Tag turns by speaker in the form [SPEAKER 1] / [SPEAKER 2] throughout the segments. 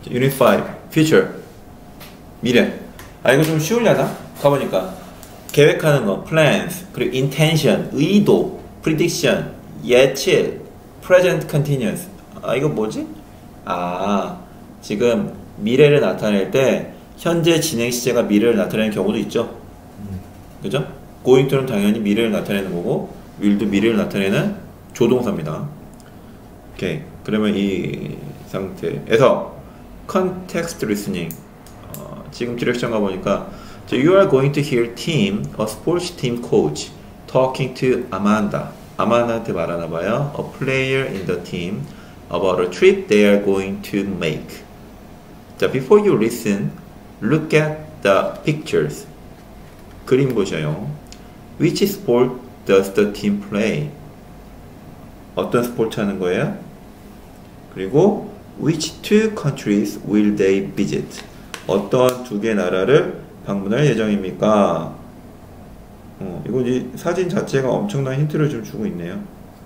[SPEAKER 1] Unit 5, Future. 미래. 아, 이거 좀 쉬우려나? 가보니까. 계획하는 거, plans, 그리고 intention, 의도, prediction, 예측, present continuous. 아, 이거 뭐지? 아, 지금 미래를 나타낼 때 현재 진행 시제가 미래를 나타내는 경우도 있죠. 그죠? going to는 당연히 미래를 나타내는 거고 will도 미래를 나타내는 조동사입니다. 오케이. 그러면 이 상태에서 context listening. 지금 디렉션 가보니까 You are going to hear Tim, a sports team coach, talking to Amanda. 아만다한테 말하나봐요. A player in the team about a trip they are going to make. 자, before you listen, look at the pictures. 그림 보셔요. Which sport does the team play? 어떤 스포츠 하는 거예요? 그리고 Which two countries will they visit? 어떤 두 개 나라를 방문할 예정입니까? 이거 이 사진 자체가 엄청난 힌트를 좀 주고 있네요.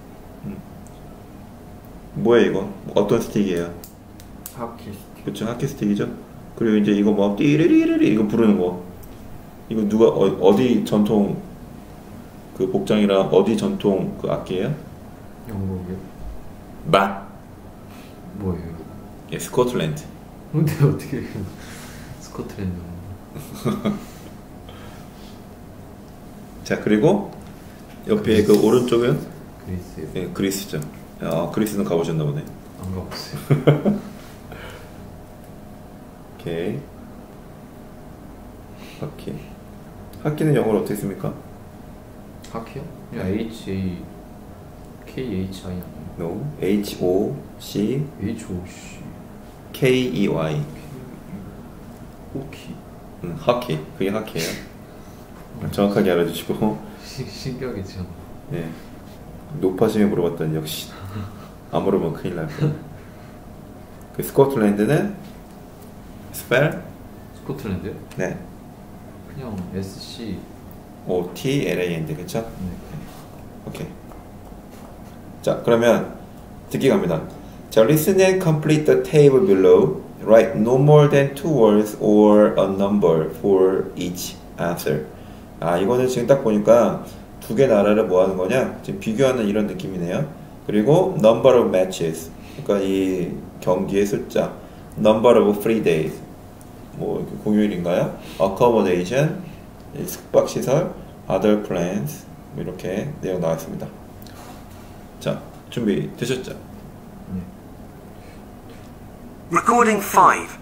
[SPEAKER 1] 뭐야 이거? 어떤 스틱이에요?
[SPEAKER 2] 하키 스틱.
[SPEAKER 1] 그쵸, 하키 스틱이죠. 그리고 이제 이거 뭐 띠리리리리 이거 부르는 거. 이거 누가 어디 전통 그 복장이랑 어디 전통 그 악기예요?
[SPEAKER 2] 영국이요? 뭐예요?
[SPEAKER 1] 예, 스코틀랜드.
[SPEAKER 2] 근데 어떻게 스코틀랜드?
[SPEAKER 1] 자, 그리고 옆에 그 오른쪽은
[SPEAKER 2] 그리스요?
[SPEAKER 1] 예, 그리스죠. 아, 그리스는 가보셨나 보네.
[SPEAKER 2] 안 가봤어요.
[SPEAKER 1] 오케이. 하키. 하키는 영어로 어떻게 씁니까?
[SPEAKER 2] 하키요? 그냥 H-A K-H-I 아니에요?
[SPEAKER 1] No. H-O-C
[SPEAKER 2] H-O-C
[SPEAKER 1] K-E-Y.
[SPEAKER 2] 호키.
[SPEAKER 1] 하키. 그게 하키예요. 정확하게 알아주시고.
[SPEAKER 2] 신기하겠죠.
[SPEAKER 1] 예. 높아심에 물어봤더니 역시 안 물어보면 큰일 날 거예요. 그 스코틀랜드는 스펠?
[SPEAKER 2] 스코틀랜드요?
[SPEAKER 1] 네.
[SPEAKER 2] 그냥 S-C
[SPEAKER 1] O-T-L-A-N-D 그쵸?
[SPEAKER 2] 네.
[SPEAKER 1] 오케이. 자, 그러면 듣기 갑니다. 자, listen and complete the table below. Write no more than 2 words or a number for each answer. 아, 이거는 지금 딱 보니까 두 개 나라를 뭐 하는 거냐? 지금 비교하는 이런 느낌이네요. 그리고 number of matches. 그러니까 이 경기의 숫자. number of free days. 뭐 공휴일인가요? accommodation. 숙박시설. other plans. 이렇게 내용 나왔습니다. 자, 준비 되셨죠?
[SPEAKER 2] 네.
[SPEAKER 3] Recording 5.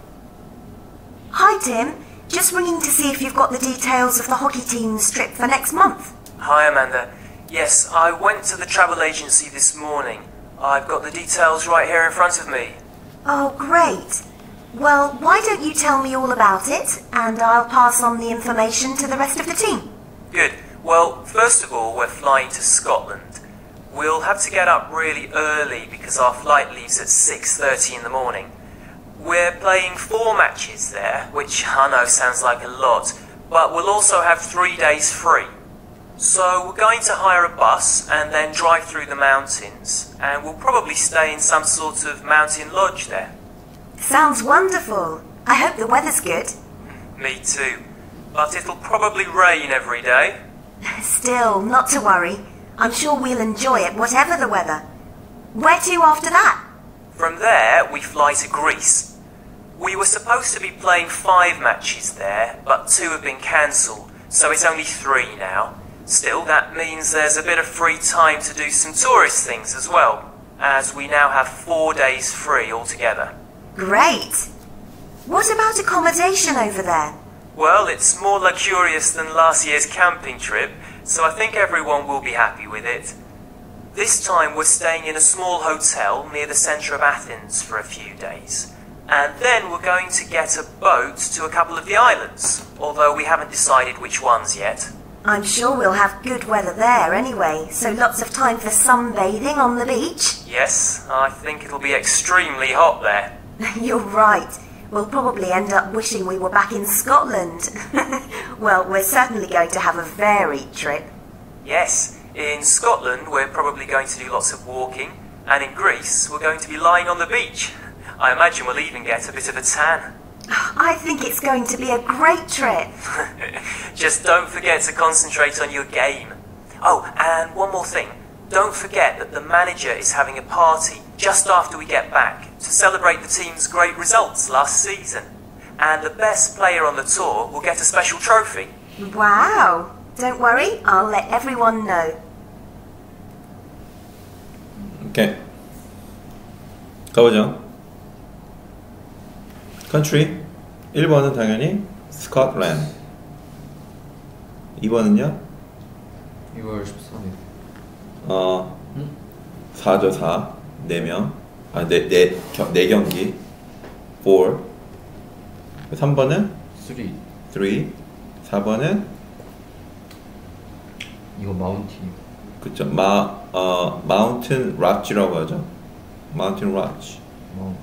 [SPEAKER 4] Hi Tim, just ringing to see if you've got the details of the hockey team's trip for next month.
[SPEAKER 3] Hi Amanda. Yes, I went to the travel agency this morning. I've got the details right here in front of me.
[SPEAKER 4] Oh, great. Well, why don't you tell me all about it, and I'll pass on the information to the rest of the team.
[SPEAKER 3] Good. Well, first of all, we're flying to Scotland. We'll have to get up really early because our flight leaves at 6:30 in the morning. We're playing 4 matches there, which I know sounds like a lot, but we'll also have 3 days free. So we're going to hire a bus and then drive through the mountains, and we'll probably stay in some sort of mountain lodge there.
[SPEAKER 4] Sounds wonderful. I hope the weather's good.
[SPEAKER 3] Me too. But it'll probably rain every day.
[SPEAKER 4] Still, not to worry. I'm sure we'll enjoy it, whatever the weather. Where to after that?
[SPEAKER 3] From there, we fly to Greece. We were supposed to be playing 5 matches there, but 2 have been cancelled, so it's only 3 now. Still, that means there's a bit of free time to do some tourist things as well, as we now have 4 days free altogether.
[SPEAKER 4] Great. What about accommodation over there?
[SPEAKER 3] Well, it's more luxurious than last year's camping trip, so I think everyone will be happy with it. This time we're staying in a small hotel near the centre of Athens for a few days. And then we're going to get a boat to a couple of the islands, although we haven't decided which ones yet.
[SPEAKER 4] I'm sure we'll have good weather there anyway, so lots of time for sunbathing on the beach.
[SPEAKER 3] Yes, I think it'll be extremely hot there.
[SPEAKER 4] You're right. We'll probably end up wishing we were back in Scotland. Well, we're certainly going to have a varied trip.
[SPEAKER 3] Yes, in Scotland we're probably going to do lots of walking, and in Greece we're going to be lying on the beach. I imagine we'll even get a bit of a tan.
[SPEAKER 4] I think it's going to be a great trip.
[SPEAKER 3] Just don't forget to concentrate on your game. Oh, and one more thing. Don't forget that the manager is having a party just after we get back to celebrate the team's great results last season. And the best player on the tour will get a special trophy.
[SPEAKER 4] Wow. Don't worry, I'll let everyone know.
[SPEAKER 1] 오케이. 가보죠. country 1번은 당연히 스코틀랜드. 2번은요?
[SPEAKER 2] 2월 13일.
[SPEAKER 1] 4죠 4. 4명. 아, 4경기. 4. 3번은
[SPEAKER 2] 3.
[SPEAKER 1] 3. 4번은
[SPEAKER 2] 이거 마운틴.
[SPEAKER 1] 그쵸. 마운틴 락지라고 하죠. 마운틴 락지.
[SPEAKER 2] 마운틴.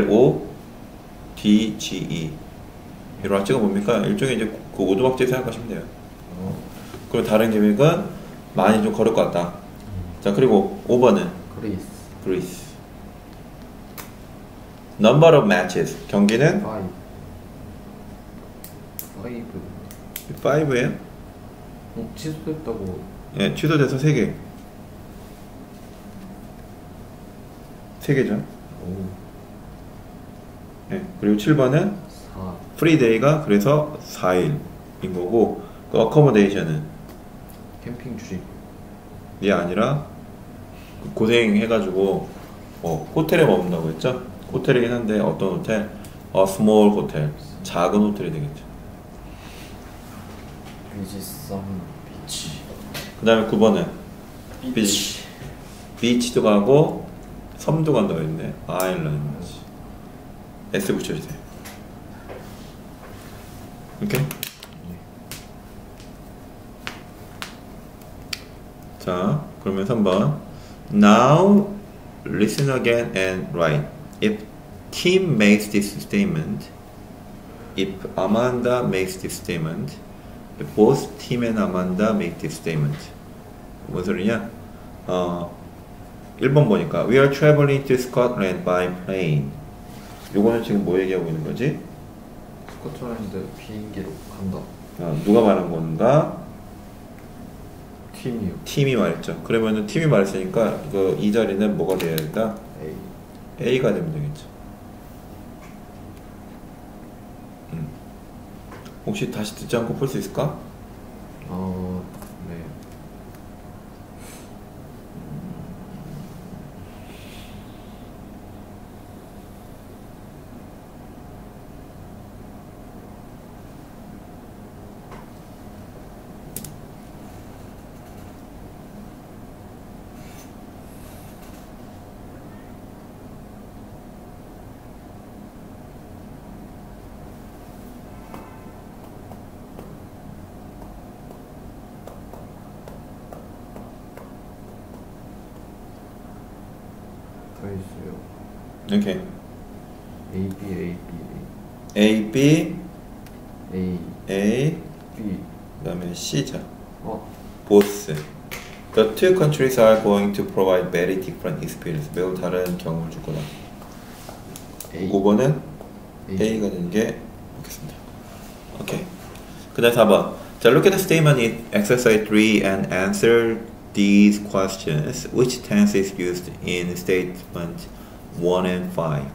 [SPEAKER 1] LODGE. 이 락지가 뭡니까? 일종의 이제 그 오두막지 생각하시면 돼요. 그리고 다른 계획은 많이 좀 걸을 것 같다. 자, 그리고 5번은
[SPEAKER 2] 그리스.
[SPEAKER 1] 그리스. Number of matches. 경기는
[SPEAKER 2] 5.
[SPEAKER 1] 5예요?
[SPEAKER 2] 취소됐다고.
[SPEAKER 1] 예, 취소돼서 3개. 3개죠.
[SPEAKER 2] 오.
[SPEAKER 1] 예, 그리고 7번은
[SPEAKER 2] 4.
[SPEAKER 1] 프리데이가 그래서 4일인 거고, 그 어커머데이션은
[SPEAKER 2] 캠핑 주식.
[SPEAKER 1] 이게 아니라 고생해가지고 호텔에 머문다고 했죠? 호텔이긴 한데 어떤 호텔? small 호텔. 작은 호텔이 되겠죠.
[SPEAKER 2] 비지썸 비치.
[SPEAKER 1] 그 다음에 9번은 비치도 가고 섬도 간다고 했네. 아일랜드. S 붙여주세요. 오케이? 자, 그러면 3번. Now listen again and write. If Tim makes this statement, if Amanda makes this statement, if both Tim and Amanda make this statement. 뭔 소리냐? 1번 보니까 We are traveling to Scotland by plane. 요거는 지금 뭐 얘기하고 있는 거지?
[SPEAKER 2] 스코틀랜드 비행기로 간다.
[SPEAKER 1] 누가 말한 건가?
[SPEAKER 2] 팀이요.
[SPEAKER 1] 팀이 말했죠. 그러면은 팀이 말했으니까 이 자리는 뭐가 돼야 된다?
[SPEAKER 2] A.
[SPEAKER 1] A가 되면 되겠죠. 혹시 다시 듣지 않고 풀 수 있을까?
[SPEAKER 2] 네. 더 있어요.
[SPEAKER 1] 이렇게
[SPEAKER 2] A, B, A, B,
[SPEAKER 1] A, B,
[SPEAKER 2] A,
[SPEAKER 1] A,
[SPEAKER 2] B.
[SPEAKER 1] 그 다음에 C죠.
[SPEAKER 2] 보스.
[SPEAKER 1] The two countries are going to provide very different experience. 매우 다른 경험을 줄 거다.
[SPEAKER 2] A.
[SPEAKER 1] 5번은
[SPEAKER 2] A.
[SPEAKER 1] A가 되는 게 좋겠습니다. 오케이. 그 다음 4번. 자, look at the statement in exercise 3 and answer these questions. Which tense is used in statement 1 and 5?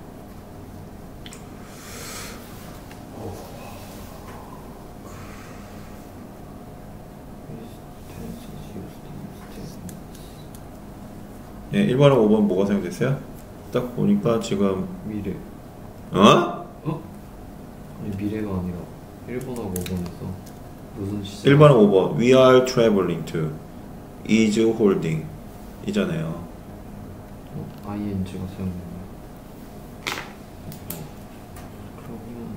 [SPEAKER 1] 예, 1번하고 5번 뭐가 사용됐어요? 딱 보니까 지금
[SPEAKER 2] 미래. 아니 미래가 아니라 1번하고 5번에서 무슨 시작?
[SPEAKER 1] 1번하고 5번 We are traveling to is holding 이잖아요.
[SPEAKER 2] ING가 사용됐나요? 그러면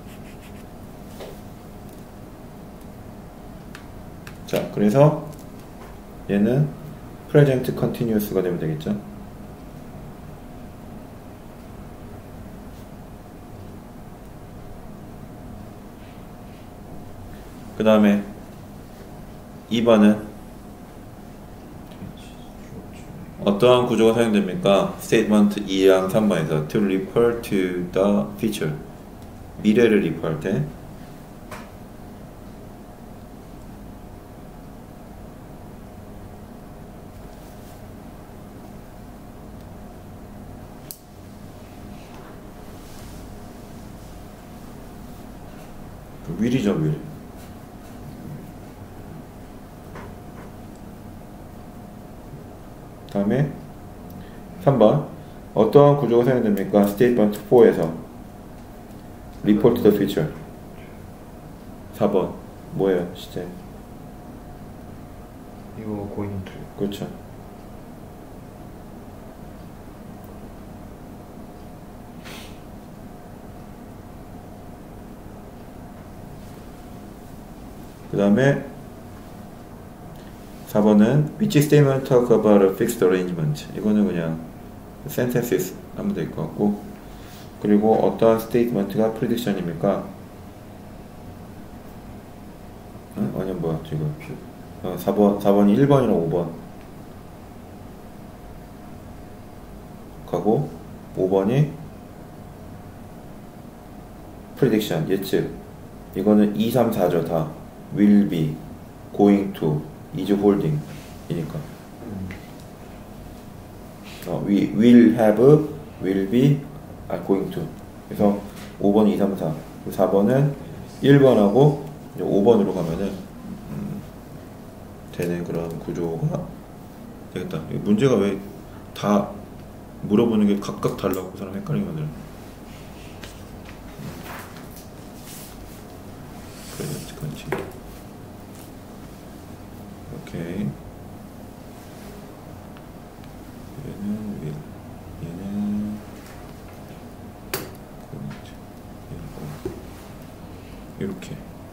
[SPEAKER 1] 자, 그래서 얘는 present continuous가 되면 되겠죠. 그 다음에 2번은 어떠한 구조가 사용됩니까? 스테이트먼트 2랑 3번에서 to refer to the future. 미래를 리퍼할 때 will이죠, will. 다음에 3번 어떠한 구조가 사용됩니까? 스테이트먼트 4에서 report to the future. 4번 뭐예요, 시제?
[SPEAKER 2] 이거 going to.
[SPEAKER 1] 그렇죠. 그 다음에 4번은 which statement talk about a fixed arrangement. 이거는 그냥 sentences 하면 될 것 같고, 그리고 어떠한 statement가 prediction입니까? 아니 뭐야 지금 4번이 1번이랑 5번 가고 5번이 prediction 예측. 이거는 2, 3, 4죠 다. will be, going to, is holding 이니까 we will have, will be, are going to. 그래서 5번, 2, 3, 4 4번은 1번하고 5번으로 가면은 되는 그런 구조가 되겠다. 문제가 왜 다 물어보는 게 각각 달라고 사람 헷갈리게 만들어. 그래, 오케이. 얘는 will, 얘는 이렇게.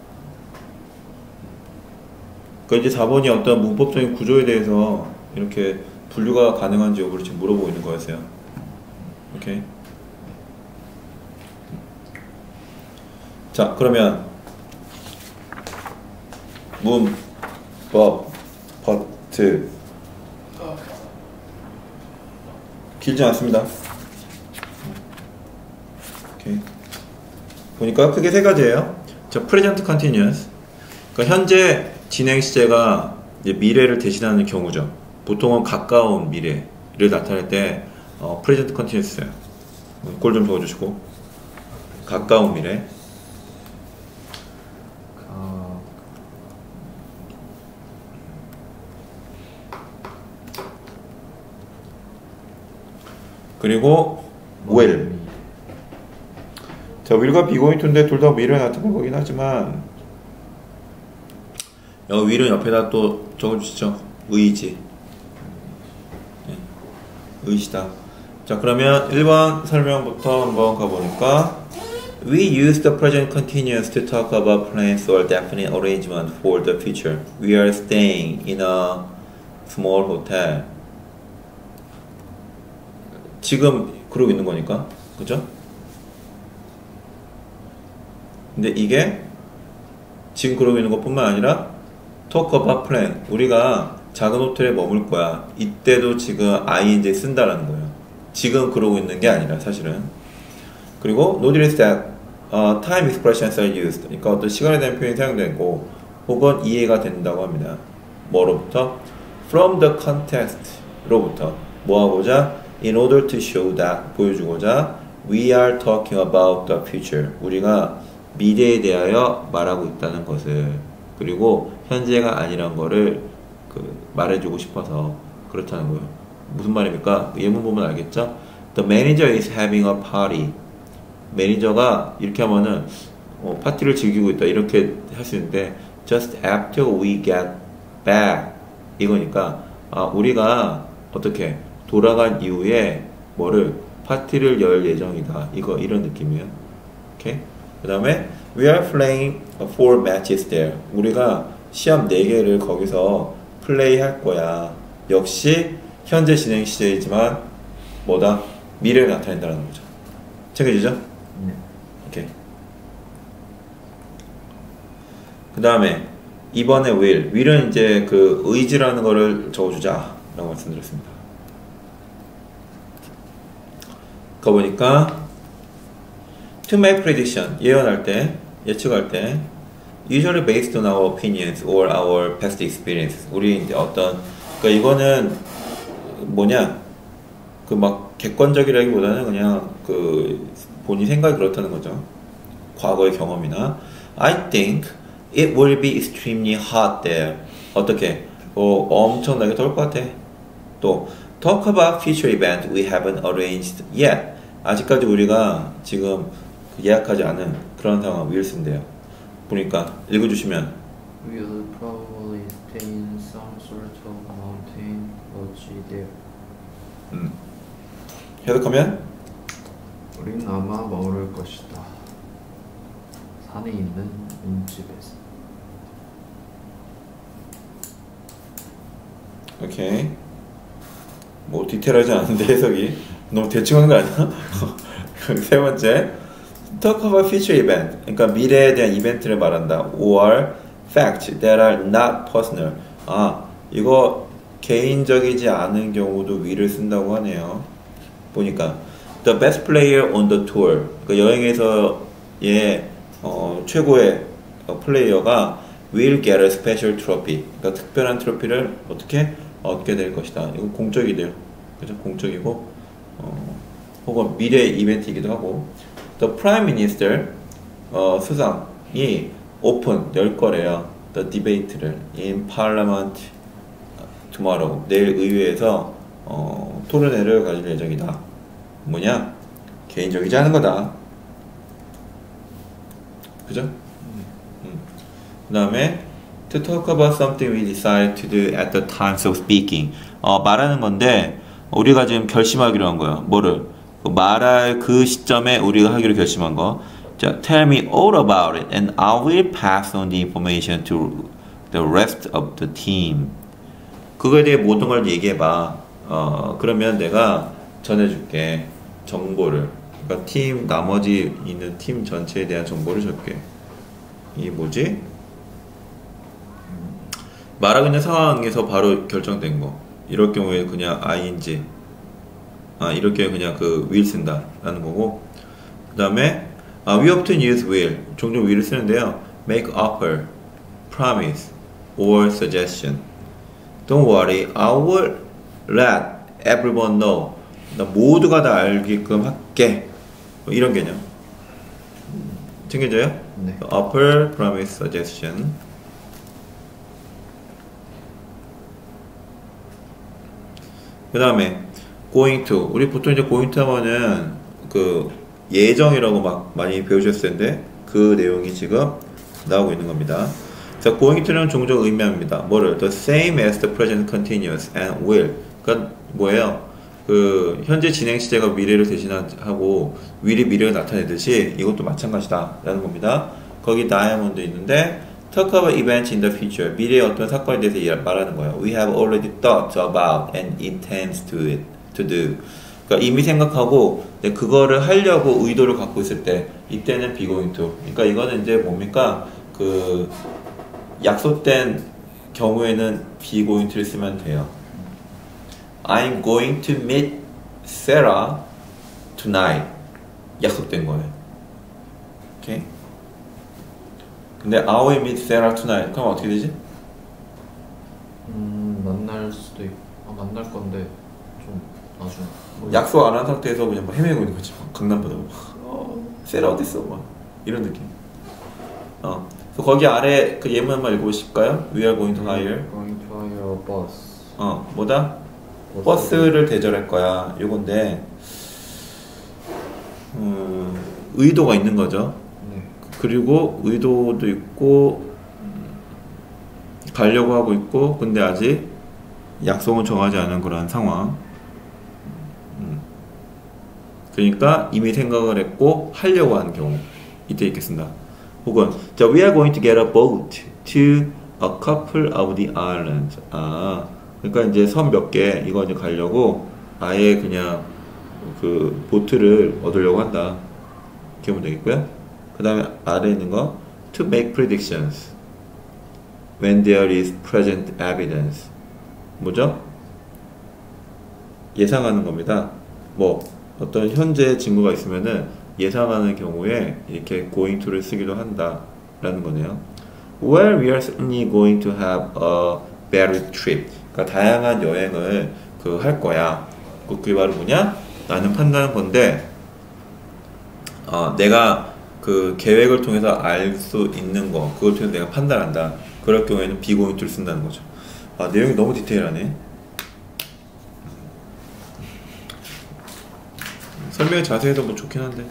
[SPEAKER 1] 그러니까 이제 4번이 어떤 문법적인 구조에 대해서 이렇게 분류가 가능한지 여부를 지금 물어보고 있는 거였어요. 오케이. 자, 그러면 문법 파트 길지 않습니다. 오케이. 보니까 크게 세 가지예요. 자, present continuous. 그러니까 현재 진행 시제가 이제 미래를 대신하는 경우죠. 보통은 가까운 미래를 나타낼 때 present continuous예요. 꼴 좀 적어주시고. 가까운 미래. 그리고 will. 자, will과 be going to인데 둘 다 will을 나타낸 거긴 하지만 여기 will은 옆에다 또 적어주시죠. 의지. 네. 의시다. 자, 그러면 1번 설명부터 한번 가보니까 We use the present continuous to talk about plans or definite arrangement for the future. We are staying in a small hotel. 지금 그러고 있는 거니까, 그죠? 근데 이게 지금 그러고 있는 것뿐만 아니라 talk about plan. 우리가 작은 호텔에 머물 거야. 이때도 지금 ing 쓴다라는 거예요. 지금 그러고 있는 게 아니라 사실은. 그리고 notice that time expressions are used. 그러니까 어떤 시간에 대한 표현이 사용되고 혹은 이해가 된다고 합니다. 뭐로부터? From the context로부터. 뭐하고자? In order to show that. 보여주고자 We are talking about the future. 우리가 미래에 대하여 말하고 있다는 것을. 그리고 현재가 아니란 거를 말해주고 싶어서 그렇다는 거예요. 무슨 말입니까? 예문 보면 알겠죠? The manager is having a party. 매니저가 이렇게 하면은 파티를 즐기고 있다 이렇게 할 수 있는데 just after we get back 이거니까 우리가 어떻게 돌아간 이후에 뭐를 파티를 열 예정이다 이거 이런 느낌이에요. 오케이. 그 다음에 we are playing 4 matches there. 우리가 시합 4개를 거기서 플레이 할 거야. 역시 현재 진행 시제이지만 뭐다? 미래를 나타낸다는 거죠. 챙겨지죠?
[SPEAKER 2] 네.
[SPEAKER 1] 오케이. 그 다음에 이번에 will은 이제 그 의지라는 거를 적어주자 라고 말씀드렸습니다. 거 보니까 to make prediction 예언할 때 예측할 때 usually based on our opinions or our past experiences 우리 이제 어떤 그러니까 이거는 뭐냐 그 막 객관적이라기보다는 그냥 그 본인 생각이 그렇다는 거죠. 과거의 경험이나 I think it will be extremely hot there 어떻게 엄청나게 더울 것 같아. 또 talk about future events we haven't arranged yet 아직까지 우리가 지금 예약하지 않은 그런 상황 윌슨데요. 보니까 읽어주시면
[SPEAKER 2] We'll probably stay in some sort of mountain lodge there.
[SPEAKER 1] 해석하면
[SPEAKER 2] 우린 아마 머물 것이다. 산에 있는 민집에서.
[SPEAKER 1] 오케이 뭐 디테일하지 않은데 해석이 너무 대충 하는 거 아니야? 세 번째 talk about future event 그러니까 미래에 대한 이벤트를 말한다 or facts that are not personal 이거 개인적이지 않은 경우도 will을 쓴다고 하네요. 보니까 the best player on the tour 그러니까 여행에서의 최고의 플레이어가 will get a special trophy 그러니까 특별한 트로피를 어떻게 얻게 될 것이다. 이거 공적이돼요. 그죠? 공적이고 혹은 미래 이벤트이기도 하고 the prime minister 수상이 오픈 열 거래요. the debate를 in parliament tomorrow 내일 의회에서 토론회를 가질 예정이다. 뭐냐? 개인적이지 않은 거다. 그죠? 그 다음에 to talk about something we decide to do at the time of speaking 말하는 건데 우리가 지금 결심하기로 한 거야. 뭐를? 말할 그 시점에 우리가 하기로 결심한 거. 자, tell me all about it and I will pass on the information to the rest of the team. 그거에 대해 모든 걸 얘기해봐. 그러면 내가 전해줄게. 정보를. 그러니까 팀, 나머지 있는 팀 전체에 대한 정보를 줄게. 이게 뭐지? 말하고 있는 상황에서 바로 결정된 거. 이럴 경우에 그냥 ing. 이럴 경우에 그냥 그 will 쓴다. 라는 거고. 그 다음에, we often use will. 종종 will을 쓰는데요. make offer, promise, or suggestion. Don't worry, I will let everyone know. 나 모두가 다 알게끔 할게. 뭐 이런 개념. 챙겨져요?
[SPEAKER 2] 네.
[SPEAKER 1] offer, promise, suggestion. 그 다음에 going to. 우리 보통 이제 going to 하면은 그 예정이라고 막 많이 배우셨을 텐데 그 내용이 지금 나오고 있는 겁니다. 자, going to는 종종 의미합니다. 뭐를? The same as the present continuous and will. 그러니까 뭐예요? 그 현재 진행 시제가 미래를 대신하고 will이 미래를 나타내듯이 이것도 마찬가지다 라는 겁니다. 거기 다이아몬드 있는데 talk about events in the future. 미래의 어떤 사건에 대해서 말하는 거예요. We have already thought about and intends to do. 그러니까 이미 생각하고 그거를 하려고 의도를 갖고 있을 때 이때는 be going to. 그러니까 이거는 이제 뭡니까? 그 약속된 경우에는 be going to를 쓰면 돼요. I'm going to meet Sarah tonight. 약속된 거예요. 오케이? 근데 I will meet Sarah tonight. 그럼 어떻게 되지?
[SPEAKER 2] 만날 수도 있고 만날 건데 좀 나중에
[SPEAKER 1] 약속 안 한 상태에서 그냥 막 헤매고 있는 거지. 강남보다 세라 어딨어? 막 이런 느낌. 그래서 거기 아래 그 예문 한번 읽어보실까요? We are going to hire.
[SPEAKER 2] Going to hire a bus.
[SPEAKER 1] 뭐다? 버스를 대절할 거야. 요건데 의도가 있는 거죠.
[SPEAKER 2] 네.
[SPEAKER 1] 그리고 의도도 있고 가려고 하고 있고 근데 아직 약속은 정하지 않은 그런 상황. 그러니까 이미 생각을 했고 하려고 하는 경우 이때 있겠습니다. 혹은 자, we are going to get a boat to a couple of the islands. 그러니까 이제 섬 몇 개 이거 이제 가려고 아예 그냥 그 보트를 얻으려고 한다. 이렇게 보면 되겠고요. 그 다음에 아래에 있는 거 to make predictions when there is present evidence. 뭐죠? 예상하는 겁니다. 뭐 어떤 현재 증거가 있으면은 예상하는 경우에 이렇게 going to를 쓰기도 한다라는 거네요. Well, we are certainly going to have a varied trip. 그러니까 다양한 여행을 할 거야. 그게 바로 뭐냐? 나는 판단한 건데, 내가 그 계획을 통해서 알 수 있는 거, 그걸 통해서 내가 판단한다. 그럴 경우에는 be going to를 쓴다는 거죠. 내용이 너무 디테일하네. 설명이 자세해서 뭐 좋긴 한데.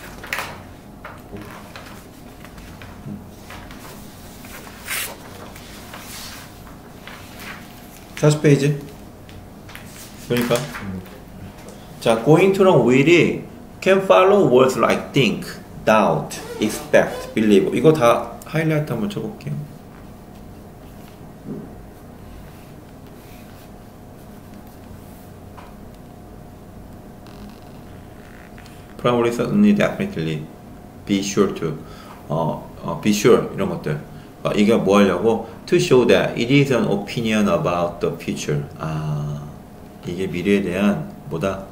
[SPEAKER 1] 40페이지 보니까 자, going to랑 will이 can follow words like think, doubt, expect, believe. 이거 다 하이라이트 한번 쳐볼게요. Probably, certainly, definitely, be sure to, be sure 이런 것들. 이게 뭐 하려고? To show that it is an opinion about the future. 이게 미래에 대한 뭐다?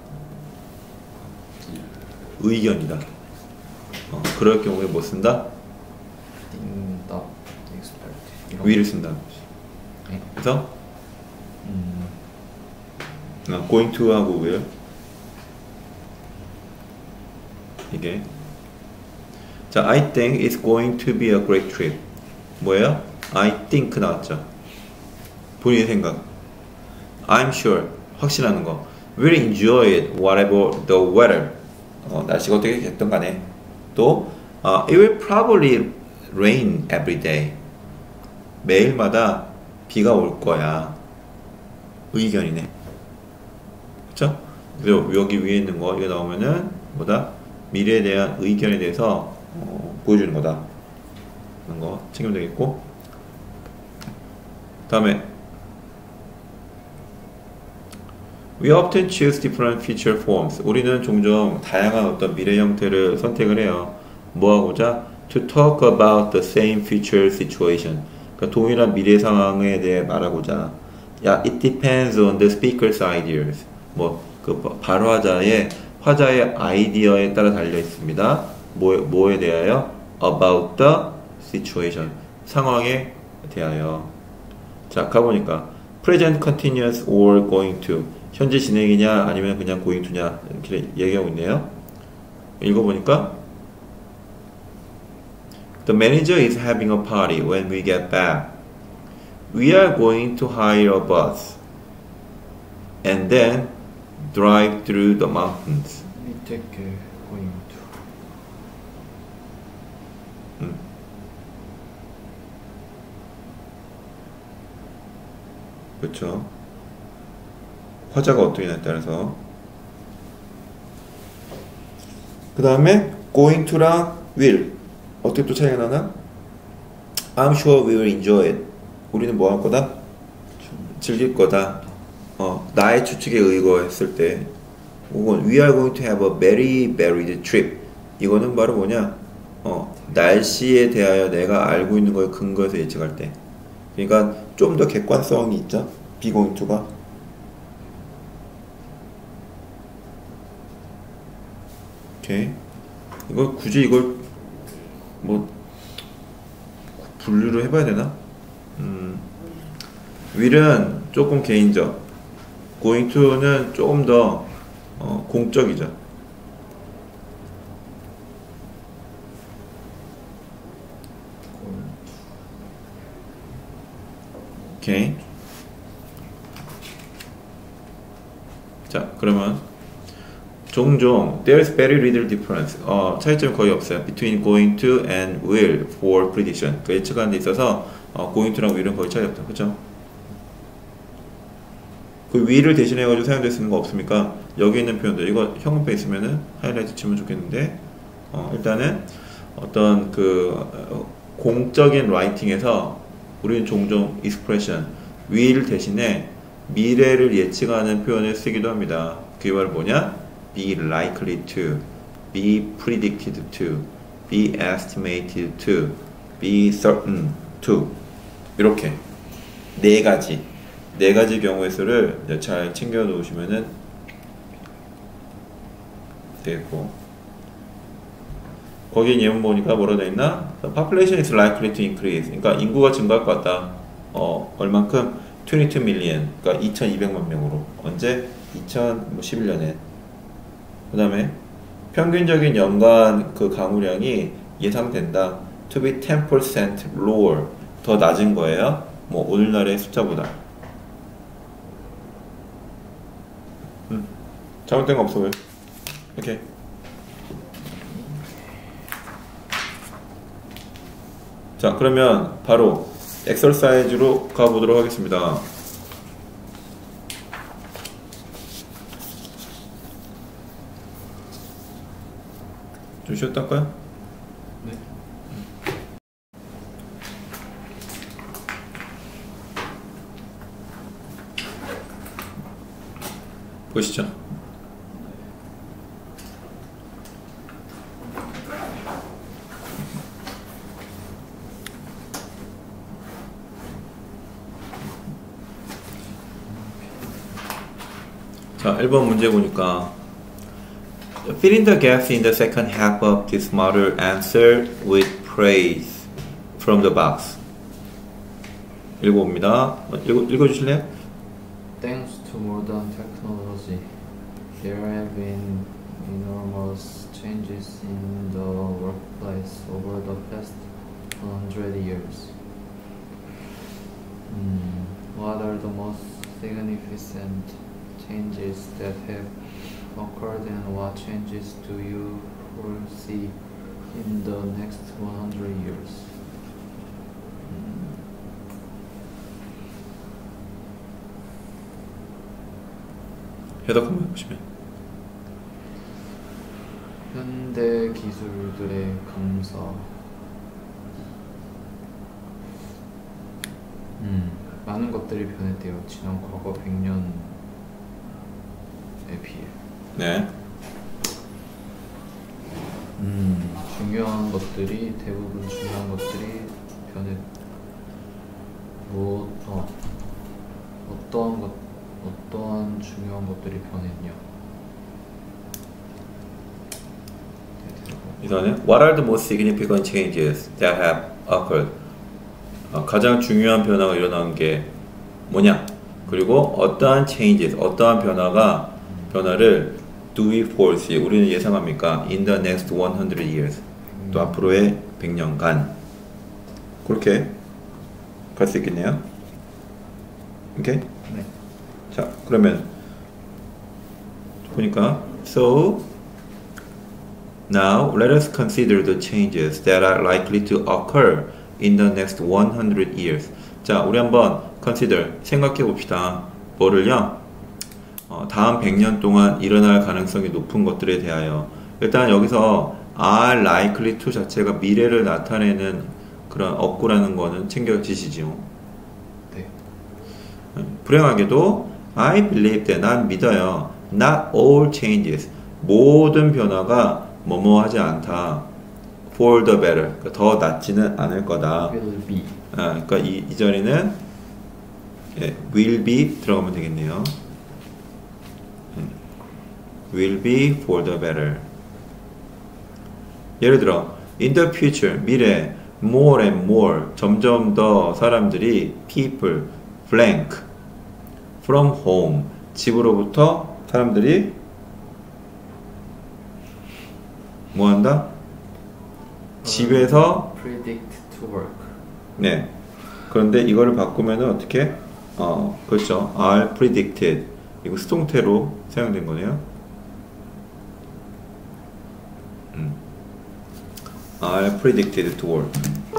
[SPEAKER 1] 의견이다. 그럴 경우에 뭐 쓴다?
[SPEAKER 2] think, doubt, expect.
[SPEAKER 1] will을 쓴다는 거지.
[SPEAKER 2] 네.
[SPEAKER 1] 그래서 going to 하고 will 이게 자, I think it's going to be a great trip. 뭐예요? I think 나왔죠. 본인의 생각. I'm sure 확신하는 거. We'll enjoy it whatever the weather. 날씨가 어떻게 됐든 간에. 또 it will probably rain every day. 매일마다 비가 올 거야. 의견이네. 그쵸? 그리고 여기 위에 있는 거 이거 나오면은 뭐다? 미래에 대한 의견에 대해서 보여주는 거다. 그런 거 챙기면 되겠고. 다음에 We often choose different future forms. 우리는 종종 다양한 어떤 미래 형태를 선택을 해요. 뭐 하고자? To talk about the same future situation. 그러니까 동일한 미래 상황에 대해 말하고자. It depends on the speaker's ideas. 그 발화자의 아이디어에 따라 달려 있습니다. 뭐에 대하여? About the situation. 상황에 대하여. 자, 가보니까 present continuous or going to. 현재 진행이냐 아니면 그냥 going to냐 이렇게 얘기하고 있네요. 읽어보니까 The manager is having a party when we get back. We are going to hire a bus and then drive through the mountains.
[SPEAKER 2] 밑에 게 going to.
[SPEAKER 1] 그렇죠. 화자가 어떠냐에 따라서. 그 다음에 going to랑 will 어떻게 또 차이가 나나? I'm sure we will enjoy it. 우리는 뭐 할 거다? 즐길 거다. 나의 추측에 의거했을 때. 혹은 we are going to have a very varied trip. 이거는 바로 뭐냐? 날씨에 대하여 내가 알고 있는 걸 근거해서 예측할 때. 그러니까 좀 더 객관성이 있죠. be going to가. 오케이. 굳이 이걸 분류를 해봐야 되나? will은 조금 개인적, going to는 조금 더 공적이죠. 오케이. 자, 그러면 종종 there's very little difference. 차이점이 거의 없어요. Between going to and will for prediction. 그 예측하는 데 있어서 going to랑 will은 거의 차이 없다. 그렇죠? 그 will을 대신해가지고 사용될 수 있는 거 없습니까? 여기 있는 표현들 이거 형용패 있으면은 하이라이트 치면 좋겠는데 일단은 어떤 공적인 라이팅에서 우리는 종종 expression will 대신에 미래를 예측하는 표현을 쓰기도 합니다. 그게 바로 뭐냐? Be likely to, be predicted to, be estimated to, be certain to. 이렇게 네 가지 경우의 수를 잘 챙겨 놓으시면은 되겠고, 거기 예문 보니까 뭐라 돼 있나? Population is likely to increase. 그러니까 인구가 증가할 것 같다. 얼만큼? 22 million. 그러니까 2,200만 명으로. 언제? 2011년에. 그 다음에 평균적인 연간 그 가무량이 예상된다. To be 10% lower. 더 낮은 거예요. 뭐 오늘날의 숫자보다. 잘못된 거 없어 왜? 오케이. 자, 그러면 바로 엑서사이즈로 가보도록 하겠습니다. 좀 쉬었다 할까요?
[SPEAKER 2] 네.
[SPEAKER 1] 보시죠. 자, 1번 문제 보니까 Fill in the gaps in the second half of this model. Answer with praise from the box. 읽어봅니다. 읽어주실래요?
[SPEAKER 2] Thanks to modern technology, there have been enormous changes in the workplace over the past 100 years. What are the most significant changes that have occurred, and what changes do you foresee in the next 100 years?
[SPEAKER 1] 해석 한번 해보시면.
[SPEAKER 2] 현대 기술들의 감사. 많은 것들이 변했대요. 지난 과거 100년에 비해.
[SPEAKER 1] 네.
[SPEAKER 2] 중요한 것들이, 대부분 중요한 것들이 어떠한 중요한 것들이 변했냐?
[SPEAKER 1] 이번에 What are the most significant changes that have occurred? 가장 중요한 변화가 일어난 게 뭐냐? 그리고 어떠한 changes, 어떠한 변화를 do we foresee? 우리는 예상합니까? In the next 100 years. 또 앞으로의 100년간. 그렇게 갈 수 있겠네요. 오케이?
[SPEAKER 2] 네.
[SPEAKER 1] 자, 그러면 보니까 So now let us consider the changes that are likely to occur in the next 100 years. 자, 우리 한번 consider, 생각해 봅시다. 뭐를요? 다음 100년 동안 일어날 가능성이 높은 것들에 대하여. 일단 여기서 are likely to 자체가 미래를 나타내는 그런 어구라는 거는 챙겨지시죠.
[SPEAKER 2] 네.
[SPEAKER 1] 불행하게도 I believe that, 난 믿어요. Not all changes, 모든 변화가 뭐뭐하지 않다. For the better, 그러니까 더 낫지는 않을 거다.
[SPEAKER 2] Will be.
[SPEAKER 1] 그러니까 이 자리는 will be 들어가면 되겠네요. Will be for the better. 예를 들어 in the future, 미래, more and more, 점점 더 사람들이 people, blank, from home, 집으로부터 사람들이 뭐 한다? 집에서
[SPEAKER 2] predict to work.
[SPEAKER 1] 네. 그런데 이거를 바꾸면은 어떻게? 그렇죠. are predicted. 이거 수동태로 사용된 거네요. are predicted to work.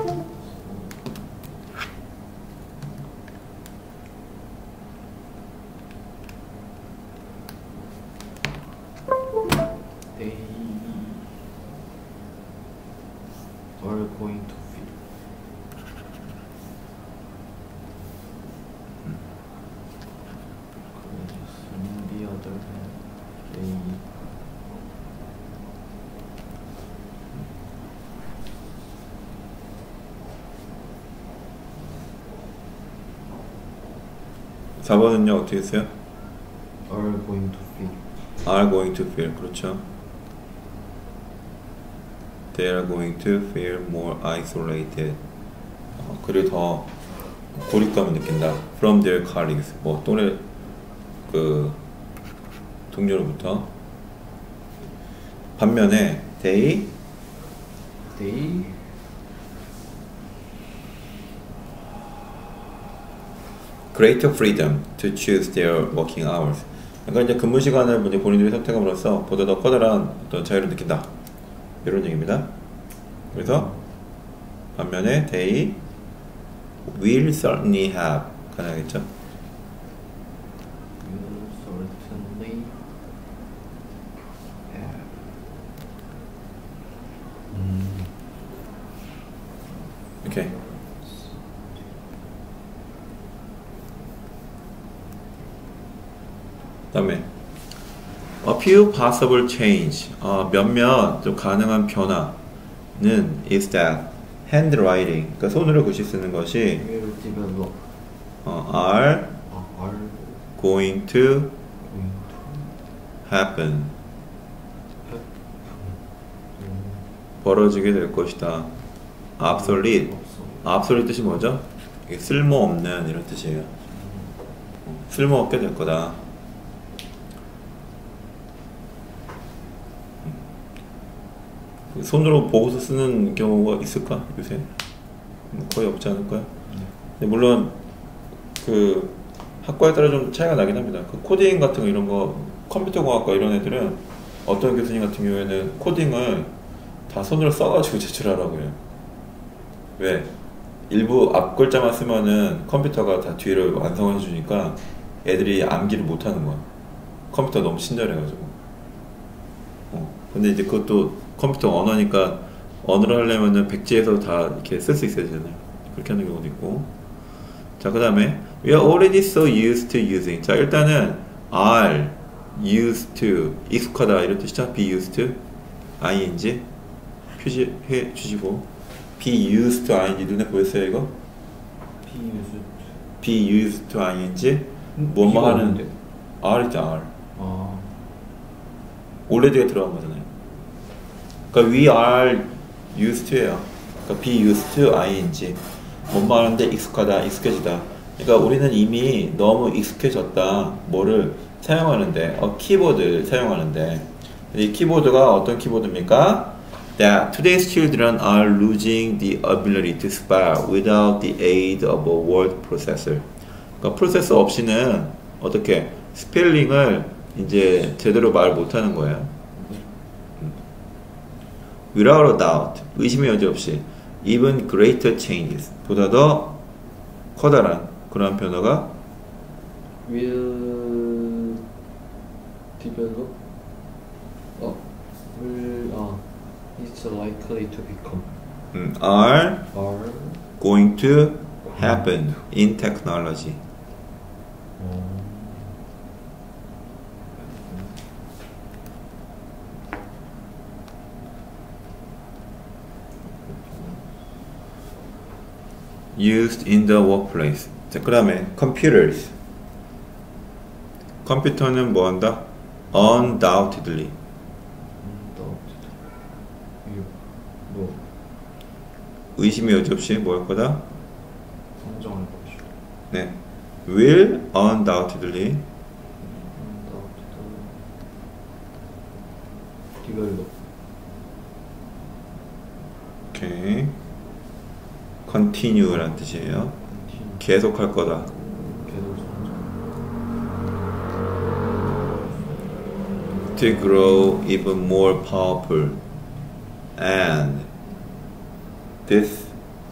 [SPEAKER 2] They are going to feel. On the other hand, they
[SPEAKER 1] 4번은요 어떻게 했어요?
[SPEAKER 2] are going to feel.
[SPEAKER 1] are going to feel. 그렇죠. they are going to feel more isolated. 그리고 더 고립감을 느낀다. From their colleagues. 뭐 또래 그 동료로부터. 반면에 they greater freedom to choose their working hours. 그러니까 이제 근무 시간을 이제 본인들이 선택함으로써 보다 더 커다란 어떤 자유를 느낀다. 이런 얘기입니다. 그래서 반면에 they will certainly have 가능하겠죠?
[SPEAKER 2] will certainly have.
[SPEAKER 1] 오케이. 다음에 a few possible change. 몇몇 좀 가능한 변화는 is that handwriting. 그러니까 손으로 글씨 쓰는 것이
[SPEAKER 2] will develop.
[SPEAKER 1] are
[SPEAKER 2] are
[SPEAKER 1] going to
[SPEAKER 2] going
[SPEAKER 1] happen.
[SPEAKER 2] to
[SPEAKER 1] 벌어지게 될 것이다. obsolete. obsolete 뜻이 뭐죠? 이게 쓸모없는 이런 뜻이에요. 쓸모없게 될 거다. 손으로 보고서 쓰는 경우가 있을까 요새? 거의 없지 않을까요? 근데 물론 그 학과에 따라 좀 차이가 나긴 합니다. 그 코딩 같은 거 이런 거 컴퓨터 공학과 이런 애들은 어떤 교수님 같은 경우에는 코딩을 다 손으로 써가지고 제출하라고 해요. 왜? 일부 앞 글자만 쓰면은 컴퓨터가 다 뒤를 완성해 주니까 애들이 암기를 못 하는 거야. 컴퓨터 너무 친절해가지고. 근데 이제 그것도 컴퓨터 언어니까 언어를 하려면은 백지에서 다 이렇게 쓸 수 있어야 되잖아요. 그렇게 하는 경우도 있고. 자, 그 다음에 we are already so used to using. 자, 일단은 are used to 익숙하다 이런 뜻이죠. be used to ing 표시해 주시고 be used to ing 눈에 보였어요 이거? be used to ing 뭐뭐 하는 are 있죠 are. already가 들어간 거잖아요. 그러니까 we are used to예요. 그러니까 be used to ing 뭐뭐 하는데 익숙하다, 익숙해지다. 그러니까 우리는 이미 너무 익숙해졌다. 뭐를 사용하는데, 키보드 사용하는데. 이 키보드가 어떤 키보드입니까? That today's children are losing the ability to spell without the aid of a word processor. 그러니까 프로세서 없이는 어떻게 스펠링을 이제 제대로 말 못하는 거예요. Without a doubt, 의심의 여지 없이 even greater changes, 보다 더 커다란 그러한 변화가
[SPEAKER 2] will develop. will it's likely to become.
[SPEAKER 1] are
[SPEAKER 2] are
[SPEAKER 1] going to happen in technology. used in the workplace. 자, 그 다음에 computers. 컴퓨터는 뭐 한다? undoubtedly.
[SPEAKER 2] 뭐
[SPEAKER 1] 의심의 여지 없이 뭐 할 거다?
[SPEAKER 2] 성장할 것이다.
[SPEAKER 1] 네. will undoubtedly
[SPEAKER 2] develop.
[SPEAKER 1] 오케이. continue라는 뜻이에요. 계속 할 거다.
[SPEAKER 2] 계속 성장.
[SPEAKER 1] to grow even more powerful and this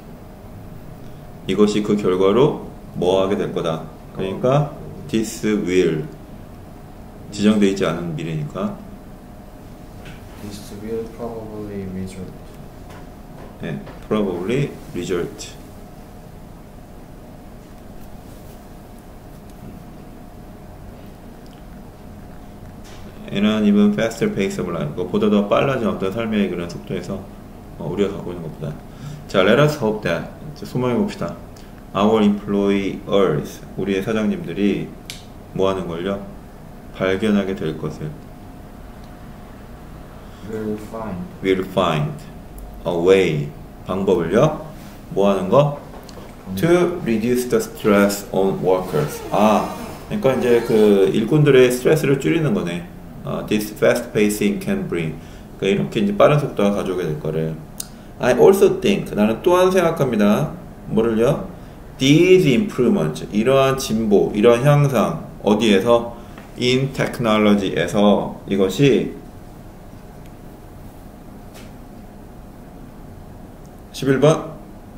[SPEAKER 1] 이것이 그 결과로 뭐 하게 될 거다. 그러니까 this will 지정되어 있지 않은 미래니까
[SPEAKER 2] This will probably result.
[SPEAKER 1] 네, probably result. in an even faster pace of life. 보다 더 빨라진 어떤 삶의 그런 속도에서 우리가 가고 있는 것보다. 자, let us hope that. 소망해 봅시다. Our employers, 우리의 사장님들이 뭐 하는 걸요? 발견하게 될 것을.
[SPEAKER 2] Will find.
[SPEAKER 1] will find. a way. 방법을요. 뭐 하는 거? To reduce the stress on workers. 아, 그러니까 이제 그 일꾼들의 스트레스를 줄이는 거네. This fast pacing can bring. 그러니까 이렇게 이제 빠른 속도가 가져오게 될 거를. I also think. 나는 또한 생각합니다. 뭐를요? These improvements. 이러한 진보, 이러한 향상. 어디에서? In technology에서 이것이 11번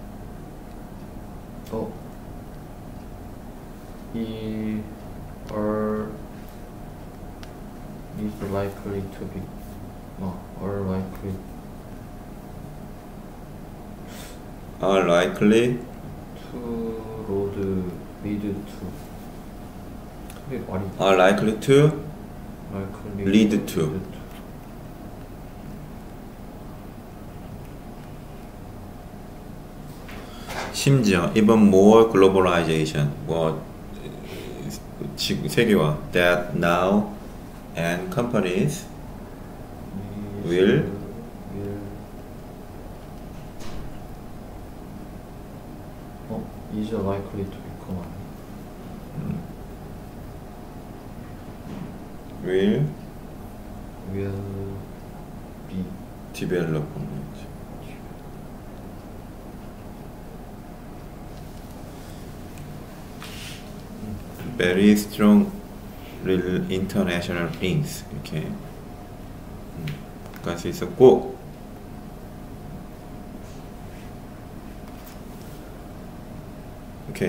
[SPEAKER 2] is likely to be or likely
[SPEAKER 1] are likely
[SPEAKER 2] to lead to 그게 말이
[SPEAKER 1] are likely to lead to 심지어 even more globalization 뭐 세계화 that now and companies will
[SPEAKER 2] is likely to become
[SPEAKER 1] will
[SPEAKER 2] be
[SPEAKER 1] develop very strong international links 이렇게 갈 수 있었고 오케이.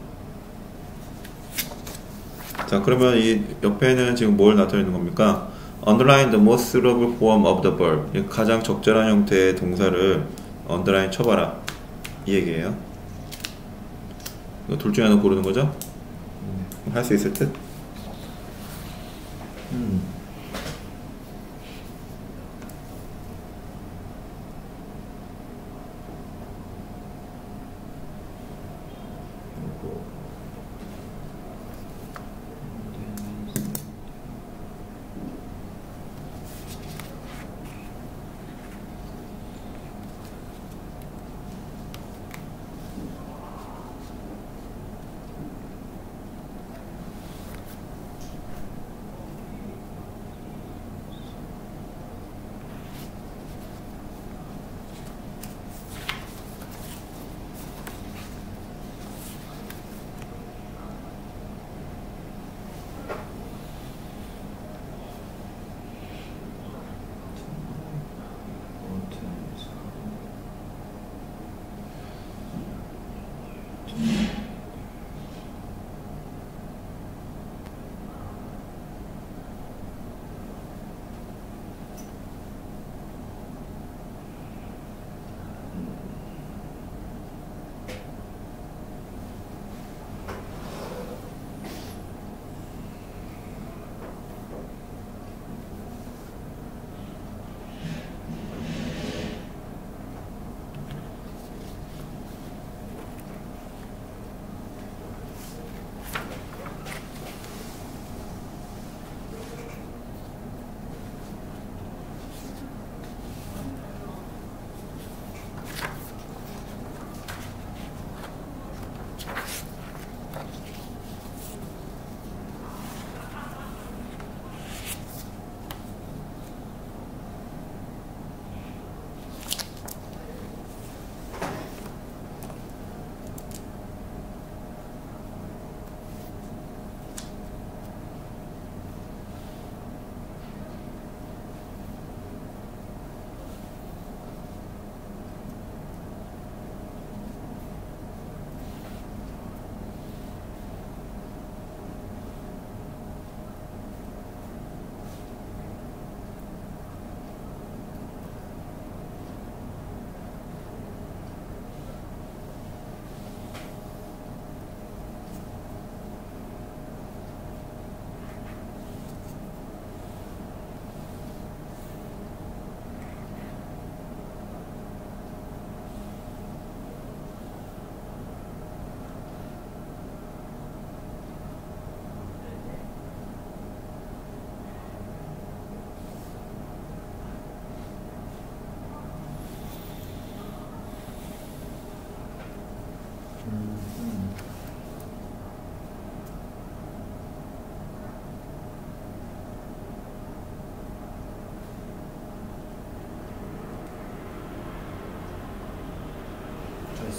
[SPEAKER 1] 자 그러면 이 옆에는 지금 뭘 나타내는 겁니까? Underline the most suitable form of the verb. 가장 적절한 형태의 동사를 underline 쳐봐라 이 얘기예요. 이거 둘 중에 하나 고르는 거죠? 할 수 있을 듯?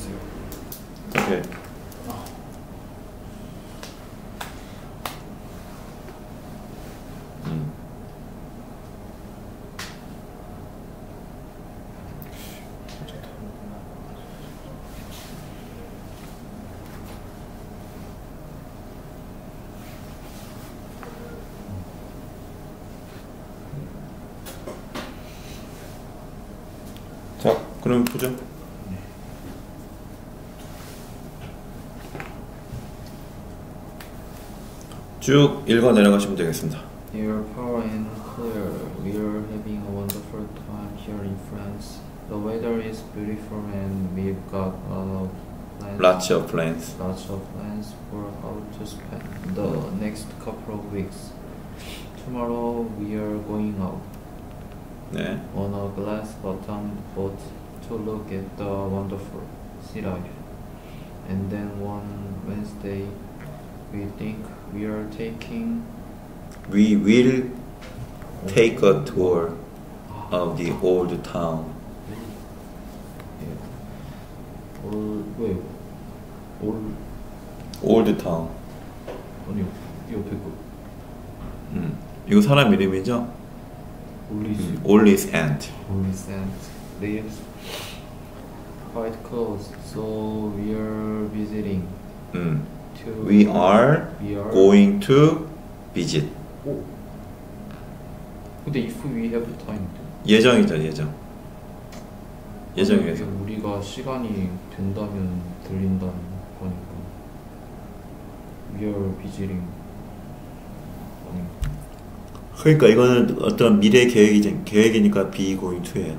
[SPEAKER 2] 모르겠어요.
[SPEAKER 1] 오케이. 자, 그럼 보죠. 쭉 읽어 내려가시면 되겠습니다.
[SPEAKER 2] Dear Paul and Claire, we are having a wonderful time here in France. The weather is beautiful and we've got
[SPEAKER 1] Lots of plans.
[SPEAKER 2] lots of plans for how to spend the next couple of weeks. Tomorrow we are going out
[SPEAKER 1] 네.
[SPEAKER 2] on a glass-bottomed boat to look at the wonderful sea life. And then one Wednesday, we think we are taking
[SPEAKER 1] We will take a tour of the old town.
[SPEAKER 2] 왜?
[SPEAKER 1] Old town.
[SPEAKER 2] 아니 옆에 거
[SPEAKER 1] 이거 사람 이름이죠? Ollie's aunt.
[SPEAKER 2] Ollis and lives quite close, so we are visiting to
[SPEAKER 1] We are going to visit.
[SPEAKER 2] 오. 근데 if we have time
[SPEAKER 1] 예정이죠, 예정. 예정에서.
[SPEAKER 2] 우리가 시간이 된다면 들린다는 거니까 we are visiting
[SPEAKER 1] 그러니까 이거는 어떤 미래 계획이니까 be going to예요.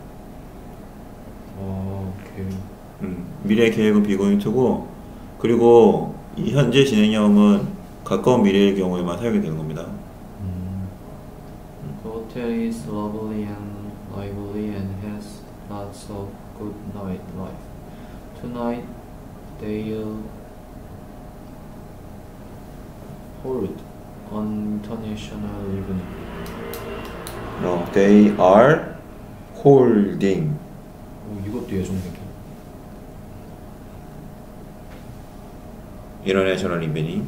[SPEAKER 2] 오케이.
[SPEAKER 1] 미래 계획은 be going to고, 그리고 이 현재 진행형은 가까운 미래의 경우에만 사용이 되는 겁니다.
[SPEAKER 2] The hotel is lovely and lively and has lots of good night life. Tonight they'll hold an international evening.
[SPEAKER 1] No, they are holding.
[SPEAKER 2] 이것도 예정되기.
[SPEAKER 1] International evening.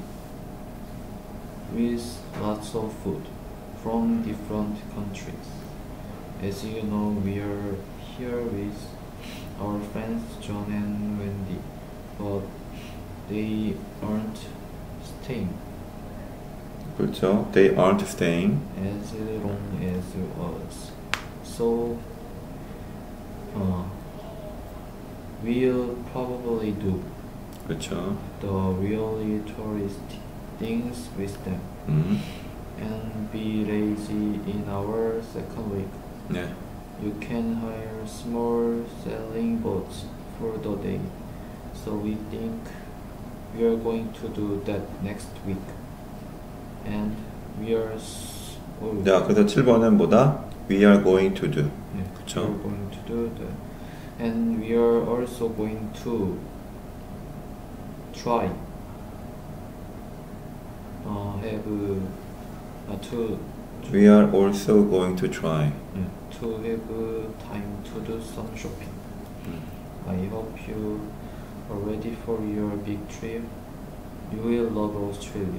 [SPEAKER 2] With lots of food from different countries. As you know, we are here with our friends John and Wendy, but they aren't staying
[SPEAKER 1] 그렇죠. They aren't staying.
[SPEAKER 2] as long as us. So, we'll probably do
[SPEAKER 1] 그렇죠.
[SPEAKER 2] the really touristy things with them and be lazy in our second week.
[SPEAKER 1] 네.
[SPEAKER 2] You can hire small sailing boats for the day. So we think we are going to do that next week. And we are
[SPEAKER 1] 자, 그래서 7번은 뭐다? We are going to do.
[SPEAKER 2] we
[SPEAKER 1] 그쵸?
[SPEAKER 2] are going to do that. And we are also going to try
[SPEAKER 1] We are also going to try.
[SPEAKER 2] to have time to do some shopping. I hope you are ready for your big trip. You will love Australia.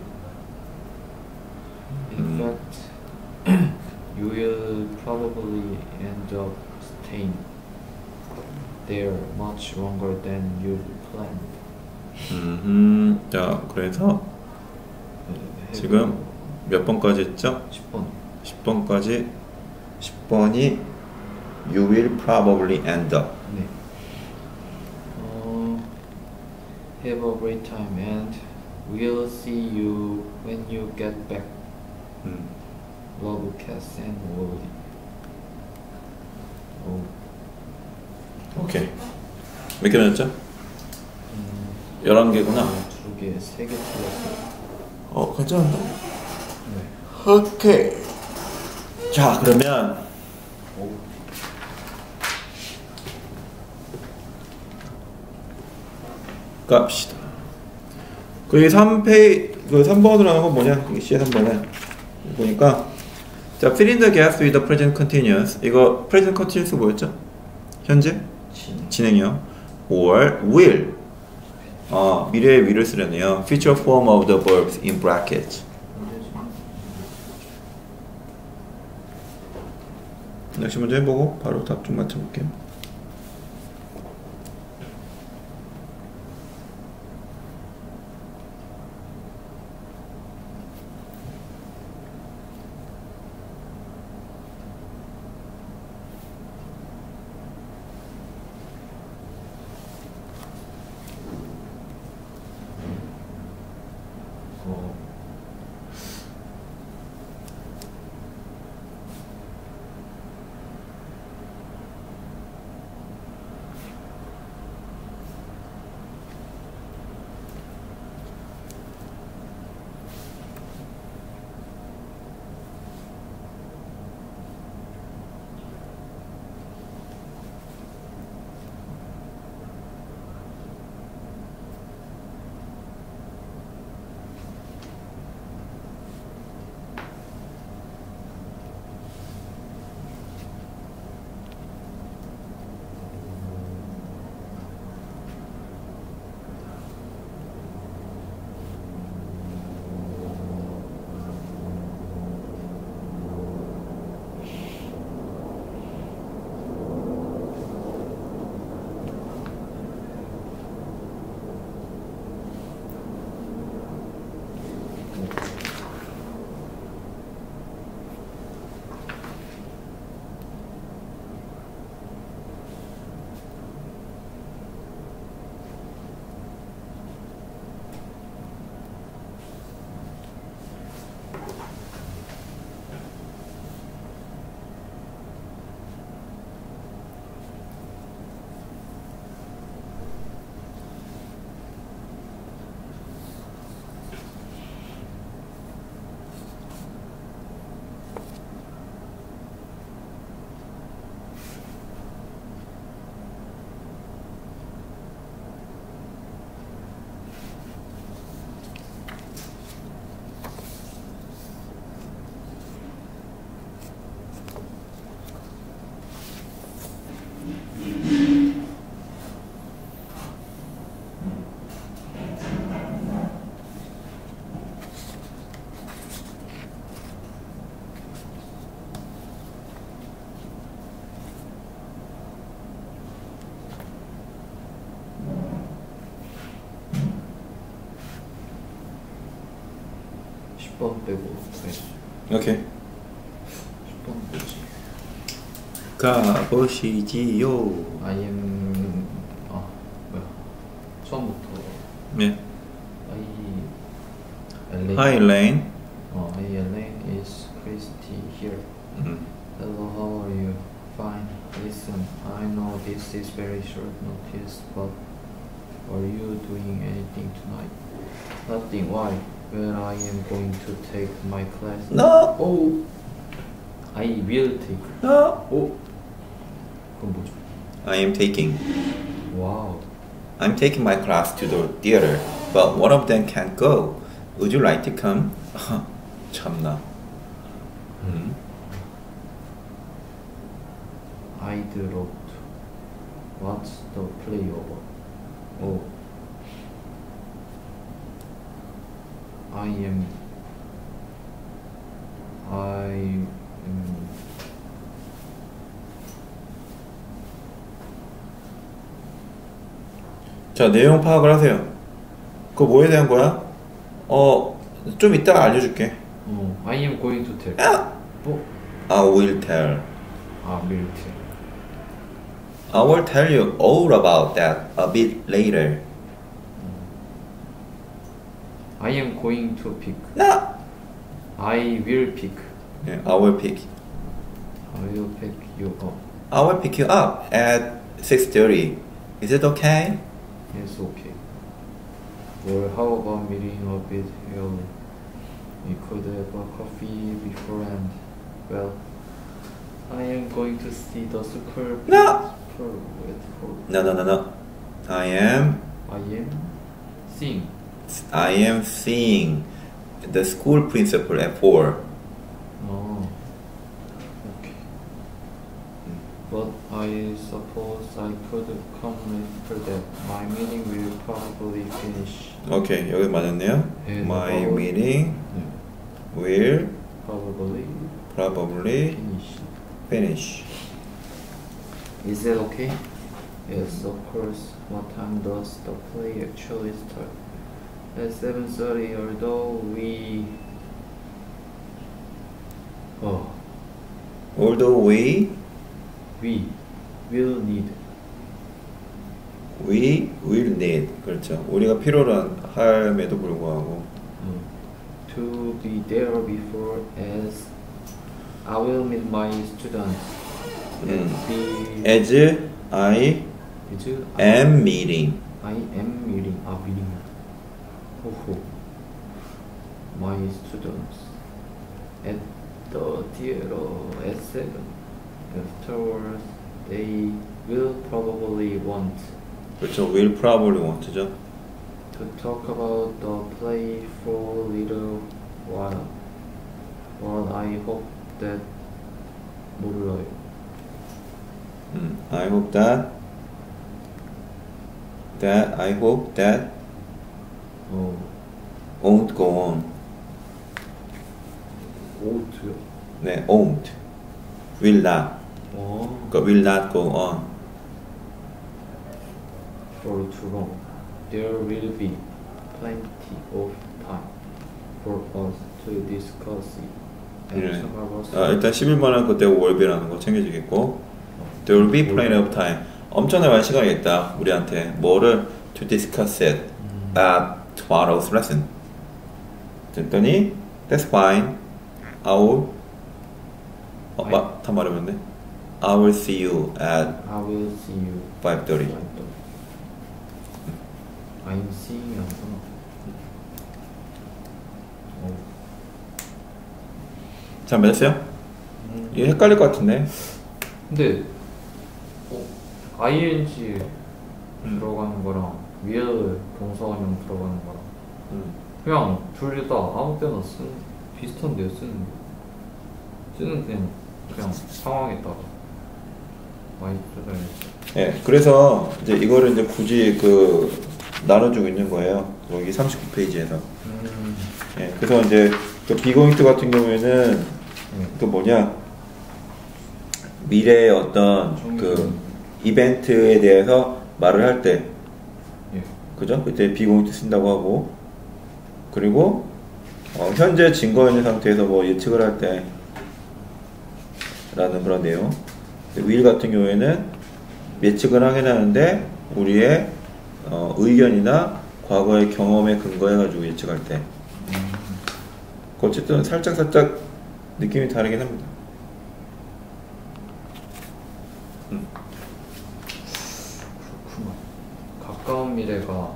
[SPEAKER 2] In fact, you will probably end up staying there much longer than you planned.
[SPEAKER 1] 자, 그래서 지금 몇 번까지 했죠?
[SPEAKER 2] 10번.
[SPEAKER 1] 10번까지. 10번이 You will probably end up.
[SPEAKER 2] 네. Have a great time and we'll see you when you get back. Love, Cass and Wally.
[SPEAKER 1] 오케이. 몇 개 나왔죠? 11개구나.
[SPEAKER 2] 2개, 3개 틀렸어요.
[SPEAKER 1] 괜찮은데?
[SPEAKER 2] 네.
[SPEAKER 1] 오케이. 자, 그러면 갑시다. 그 3번으로 하는 건 뭐냐? C의 3번에 보니까 자, fill in the gaps with the present continuous. 이거 present continuous 뭐였죠? 현재? 진행형. or will. 미래의 will을 쓰려네요. Future form of the verbs in brackets. 낚시 먼저 해보고 바로 답 좀 맞춰볼게요.
[SPEAKER 2] 빼고
[SPEAKER 1] 오케이.
[SPEAKER 2] 10번 뭐지?
[SPEAKER 1] 가보시지요.
[SPEAKER 2] I am 뭐야 처음부터
[SPEAKER 1] 네.
[SPEAKER 2] Hi Elaine.
[SPEAKER 1] Hi Elaine.
[SPEAKER 2] Hi Elaine, is Christy here? Hello, how are you? Fine. Listen, I know this is very short notice, but are you doing anything tonight? Nothing. Why? Well, I am going to take my class.
[SPEAKER 1] No.
[SPEAKER 2] Oh, I will take.
[SPEAKER 1] No.
[SPEAKER 2] 그건 뭐죠?
[SPEAKER 1] I am taking.
[SPEAKER 2] Wow.
[SPEAKER 1] I'm taking my class to the theater, but one of them can't go. Would you like to come? 참나.
[SPEAKER 2] I'd love to. What's the play over? Oh. I am.
[SPEAKER 1] 자, 내용 파악을 하세요. 그거 뭐에 대한 거야? 좀 이따가 알려줄게.
[SPEAKER 2] I am going to tell.
[SPEAKER 1] I will tell.
[SPEAKER 2] will tell.
[SPEAKER 1] I will tell you all about that a bit later.
[SPEAKER 2] I am going to pick.
[SPEAKER 1] No.
[SPEAKER 2] I will pick.
[SPEAKER 1] Yeah, I will pick.
[SPEAKER 2] I will pick you up.
[SPEAKER 1] I will pick you up at 6:30. Is it okay?
[SPEAKER 2] Yes, okay. Well, how about meeting a bit early? We could have a coffee beforehand. Well, I am going to see the school
[SPEAKER 1] No.
[SPEAKER 2] principal at 4.
[SPEAKER 1] No. I am seeing the school principal at 4.
[SPEAKER 2] Oh, okay. But I suppose I could come after that. My meeting will probably finish.
[SPEAKER 1] 오케이, 여기 맞았네요.
[SPEAKER 2] 네,
[SPEAKER 1] My
[SPEAKER 2] probably.
[SPEAKER 1] meeting
[SPEAKER 2] 네.
[SPEAKER 1] will
[SPEAKER 2] Probably
[SPEAKER 1] probably
[SPEAKER 2] finish.
[SPEAKER 1] finish.
[SPEAKER 2] Is that okay? Yes, of course. What time does the play actually start? At 7:30. Although we
[SPEAKER 1] Although we
[SPEAKER 2] will need
[SPEAKER 1] will need 그렇죠. 우리가 필요로 함에도 불구하고
[SPEAKER 2] to be there before as I will meet my students.
[SPEAKER 1] as I
[SPEAKER 2] Is
[SPEAKER 1] am meeting.
[SPEAKER 2] I am meeting. meeting. 호호. My students at the theater at 7. Afterwards, they will probably want
[SPEAKER 1] 그렇죠. will probably want죠.
[SPEAKER 2] to talk about the play for a little while. But I hope that 몰라요.
[SPEAKER 1] I hope that won't go on.
[SPEAKER 2] 오트요.
[SPEAKER 1] 네, won't. will not. 그러니까 will not go on.
[SPEAKER 2] For too long. There will be plenty of time for us to discuss it.
[SPEAKER 1] 네.
[SPEAKER 2] And
[SPEAKER 1] 일단 11번은 그때 will be라는 거 챙겨주겠고 There will be plenty of time. 엄청나게 많은 시간이 있다. 우리한테 뭐를 to discuss it at tomorrow's lesson. 그랬더니 That's fine. I will 다 말해봤네. I will see you at
[SPEAKER 2] I will see you
[SPEAKER 1] 5:30.
[SPEAKER 2] I'm seeing you.
[SPEAKER 1] 잘 맞았어요? 이게 헷갈릴 것 같은데.
[SPEAKER 2] 근데 ing 들어가는 거랑 will 동사원형 들어가는 거랑 그냥 둘 다 아무 때나 비슷한데요. 쓰는 그냥 상황에 따라 많이 쓰여야지.
[SPEAKER 1] 예, 그래서 이제 이거를 이제 굳이 나눠주고 있는 거예요. 여기 39페이지에서. 예, 그래서 이제 그 비고잉트 같은 경우에는 미래의 어떤 이벤트에 대해서 말을 할 때, 그죠? 그때 비고잉트 쓴다고 하고, 그리고 현재 증거 있는 상태에서 뭐 예측을 할 때 라는 그런 내용. will 같은 경우에는 예측을 하긴 하는데 우리의 의견이나 과거의 경험에 근거해가지고 예측할 때. 어쨌든 살짝 느낌이 다르긴 합니다.
[SPEAKER 2] 그렇구나. 가까운 미래가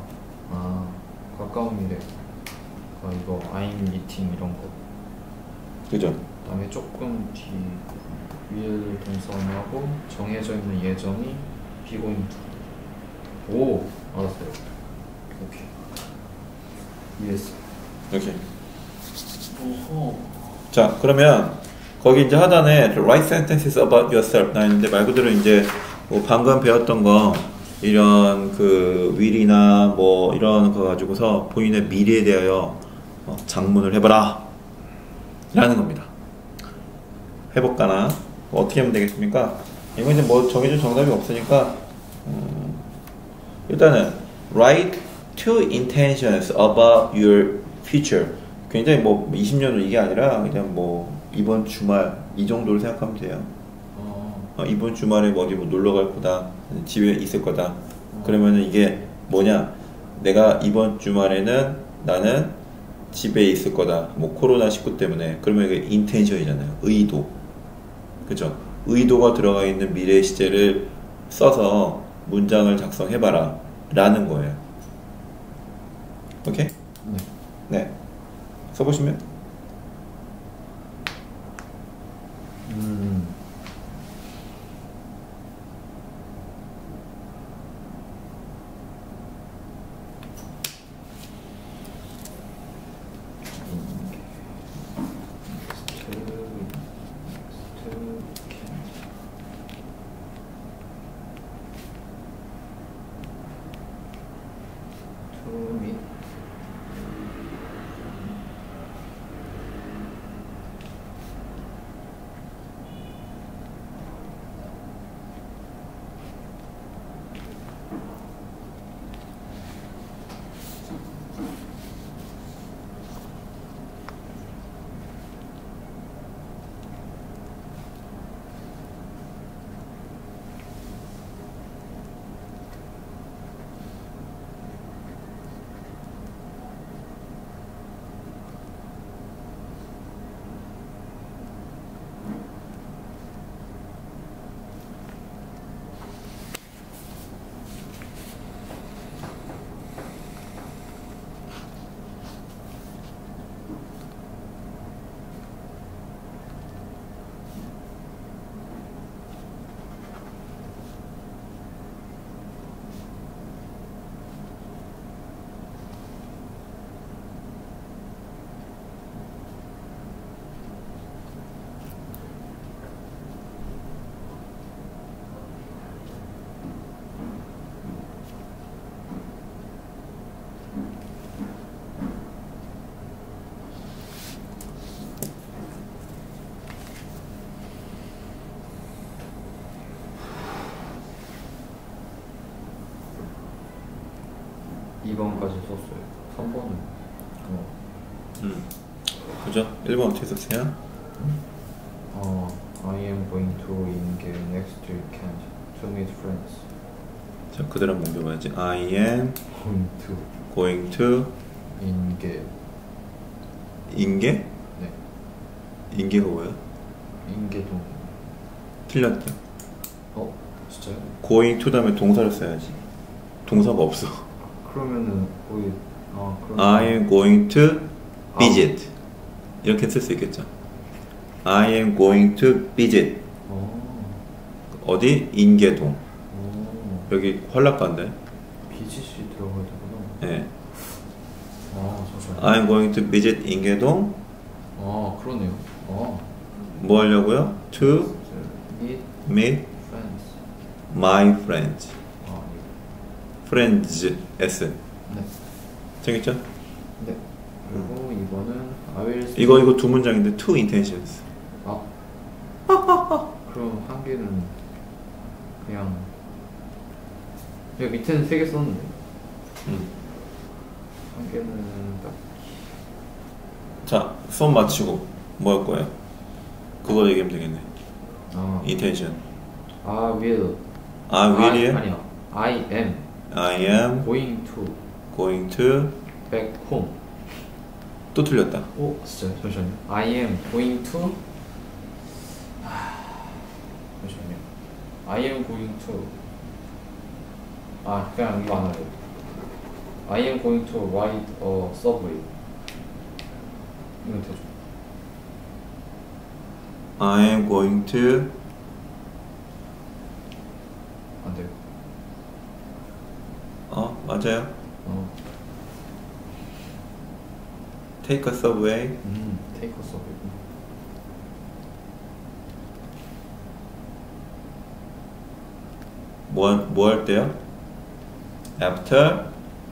[SPEAKER 2] 이거 I'm meeting 이런 거.
[SPEAKER 1] 그죠?
[SPEAKER 2] 그다음에 조금 뒤 will 동사하고 정해져 있는 예정이 비고잉트. 오, 알았어요. 오케이. 이해했어.
[SPEAKER 1] 오케이.
[SPEAKER 2] 오호.
[SPEAKER 1] 자, 그러면 거기 이제 하단에 write sentences about yourself 나 있는데 말 그대로 이제 뭐 방금 배웠던 거 이런 will이나 뭐 이런 거 가지고서 본인의 미래에 대하여 장문을 해봐라 라는 겁니다. 해볼까나 어떻게 하면 되겠습니까? 이거 이제 뭐 정해진 정답이 없으니까 일단은 write two intentions about your future. 굉장히 뭐 20년 후 이게 아니라 그냥 뭐 이번 주말 이 정도로 생각하면 돼요. 이번 주말에 어디 뭐 놀러 갈 거다, 집에 있을 거다. 그러면은 이게 뭐냐? 내가 이번 주말에는 나는 집에 있을 거다. 뭐 코로나19 때문에. 그러면 이게 인텐션이잖아요. 의도. 그죠? 의도가 들어가 있는 미래 시제를 써서 문장을 작성해봐라 라는 거예요. 오케이? 네. 써보시면
[SPEAKER 2] meet. (2번까지) 썼어요. 3번은
[SPEAKER 1] 그죠? 1번 어떻게 썼어요?
[SPEAKER 2] I am going to 인계 next weekend to meet friends.
[SPEAKER 1] 자, 그대로 한번 옮겨봐야지. I am
[SPEAKER 2] going to
[SPEAKER 1] going to
[SPEAKER 2] 인계.
[SPEAKER 1] 인계?
[SPEAKER 2] 네.
[SPEAKER 1] 인계가 뭐야?
[SPEAKER 2] 인계동.
[SPEAKER 1] 틀렸다.
[SPEAKER 2] 진짜요?
[SPEAKER 1] going to 다음에 동사를 써야지. 동사가 없어.
[SPEAKER 2] 그러면은 거의 그럼
[SPEAKER 1] I am going to visit. 이렇게 쓸 수 있겠죠. I am going to visit. 어디? 인계동. 여기 환락가인데.
[SPEAKER 2] 비지시 들어가야 되구나.
[SPEAKER 1] 네.
[SPEAKER 2] 잠시만요.
[SPEAKER 1] I am going to visit 인계동.
[SPEAKER 2] 그러네요.
[SPEAKER 1] 뭐 하려고요? To meet
[SPEAKER 2] friends.
[SPEAKER 1] my friends.
[SPEAKER 2] 네.
[SPEAKER 1] friends S.
[SPEAKER 2] 네.
[SPEAKER 1] 정했죠?
[SPEAKER 2] 네. 그리고 이거는 I will
[SPEAKER 1] 이거 두 문장인데 two intentions.
[SPEAKER 2] 그럼 한 개는 그냥 여기 밑에는 3개 썼는데 한 개는 딱.
[SPEAKER 1] 자, 수업 마치고 뭐 할 거예요? 그거 얘기하면 되겠네. intention.
[SPEAKER 2] I will.
[SPEAKER 1] I will이에요?
[SPEAKER 2] 아니요. I am
[SPEAKER 1] I am
[SPEAKER 2] going to back home.
[SPEAKER 1] 또 틀렸다.
[SPEAKER 2] 진짜요? 잠시만요. I am going to 잠시만요. I am going to 그냥 이거 안 하래요. I am going to ride a subway. 이거 되죠?
[SPEAKER 1] I am going to
[SPEAKER 2] 안 돼요.
[SPEAKER 1] 맞아요. Take a subway.
[SPEAKER 2] take a subway.
[SPEAKER 1] 뭐 할 때요? After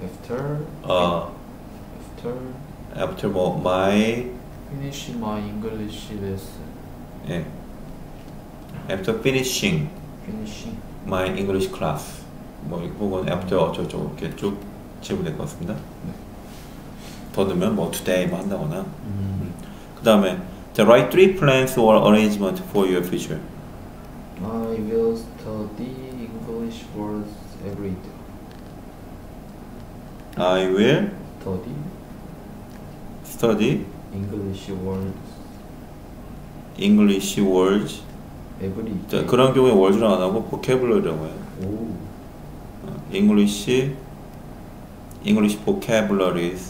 [SPEAKER 1] 뭐 my
[SPEAKER 2] finish my English lesson.
[SPEAKER 1] 예. After finishing my English class. 뭐 이거는 after 어쩌고저쩌고 이렇게 쭉 지으면 될 것 같습니다.
[SPEAKER 2] 네.
[SPEAKER 1] 더 넣으면 뭐 today 뭐 한다거나. 그 다음에 write 3 plans or arrangement for your future.
[SPEAKER 2] I will study English words every day.
[SPEAKER 1] I will study
[SPEAKER 2] English
[SPEAKER 1] words
[SPEAKER 2] every day.
[SPEAKER 1] 자, 그런 경우에 words랑 안 하고 vocabulary라고 해요. English vocabularies.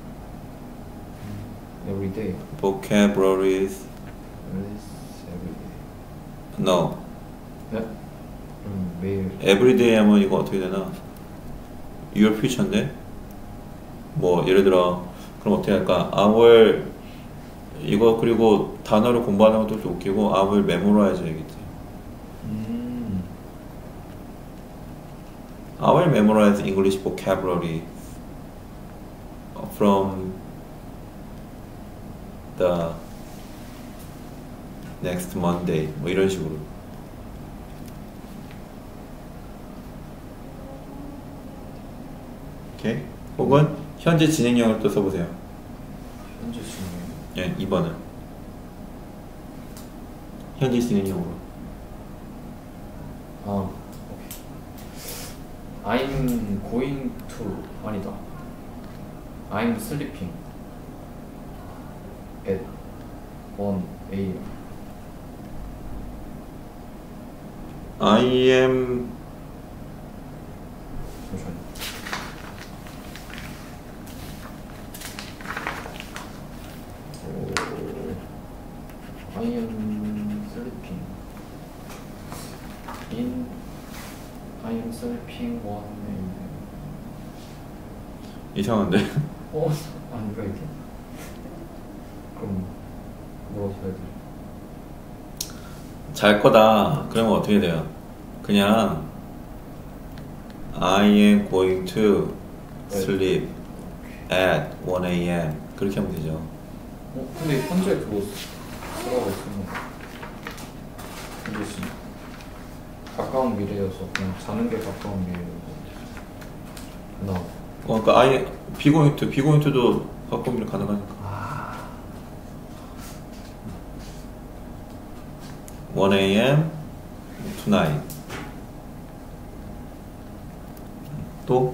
[SPEAKER 2] Every day.
[SPEAKER 1] vocabularies.
[SPEAKER 2] every day.
[SPEAKER 1] No.
[SPEAKER 2] 네? 매일.
[SPEAKER 1] everyday 하면 이거 어떻게 되나? your future인데? 뭐 예를 들어 그럼 어떻게 할까? I will 이거 그리고 단어를 공부하는 것도 좀 웃기고 I will memorize 해야겠지. I will memorize English vocabulary. from the next Monday 뭐 이런 식으로. 오케이. 혹은 현재 진행형을 또 써보세요.
[SPEAKER 2] 현재 진행.
[SPEAKER 1] 예, 2번은 현재 진행형으로.
[SPEAKER 2] 아, 오케이. I'm going to 아니다. I'm sleeping at 1 a.m.
[SPEAKER 1] I am
[SPEAKER 2] 잠시만요. I am sleeping in I am sleeping 1 a.m.
[SPEAKER 1] 이상한데?
[SPEAKER 2] 아닌가 이게? 그럼 뭐라고 써야 돼?
[SPEAKER 1] 잘 거다. 그러면 어떻게 돼요? 그냥 I am going to sleep at 1 a.m. 그렇게 하면 되죠.
[SPEAKER 2] 근데 현재 그거 쓰라고 했으면 현재 진 가까운 미래여서 그냥 자는 게 가까운 미래여서 나
[SPEAKER 1] 그러니까 I be going to도 바꾸면 가능하니까. 1 a.m. tonight. 또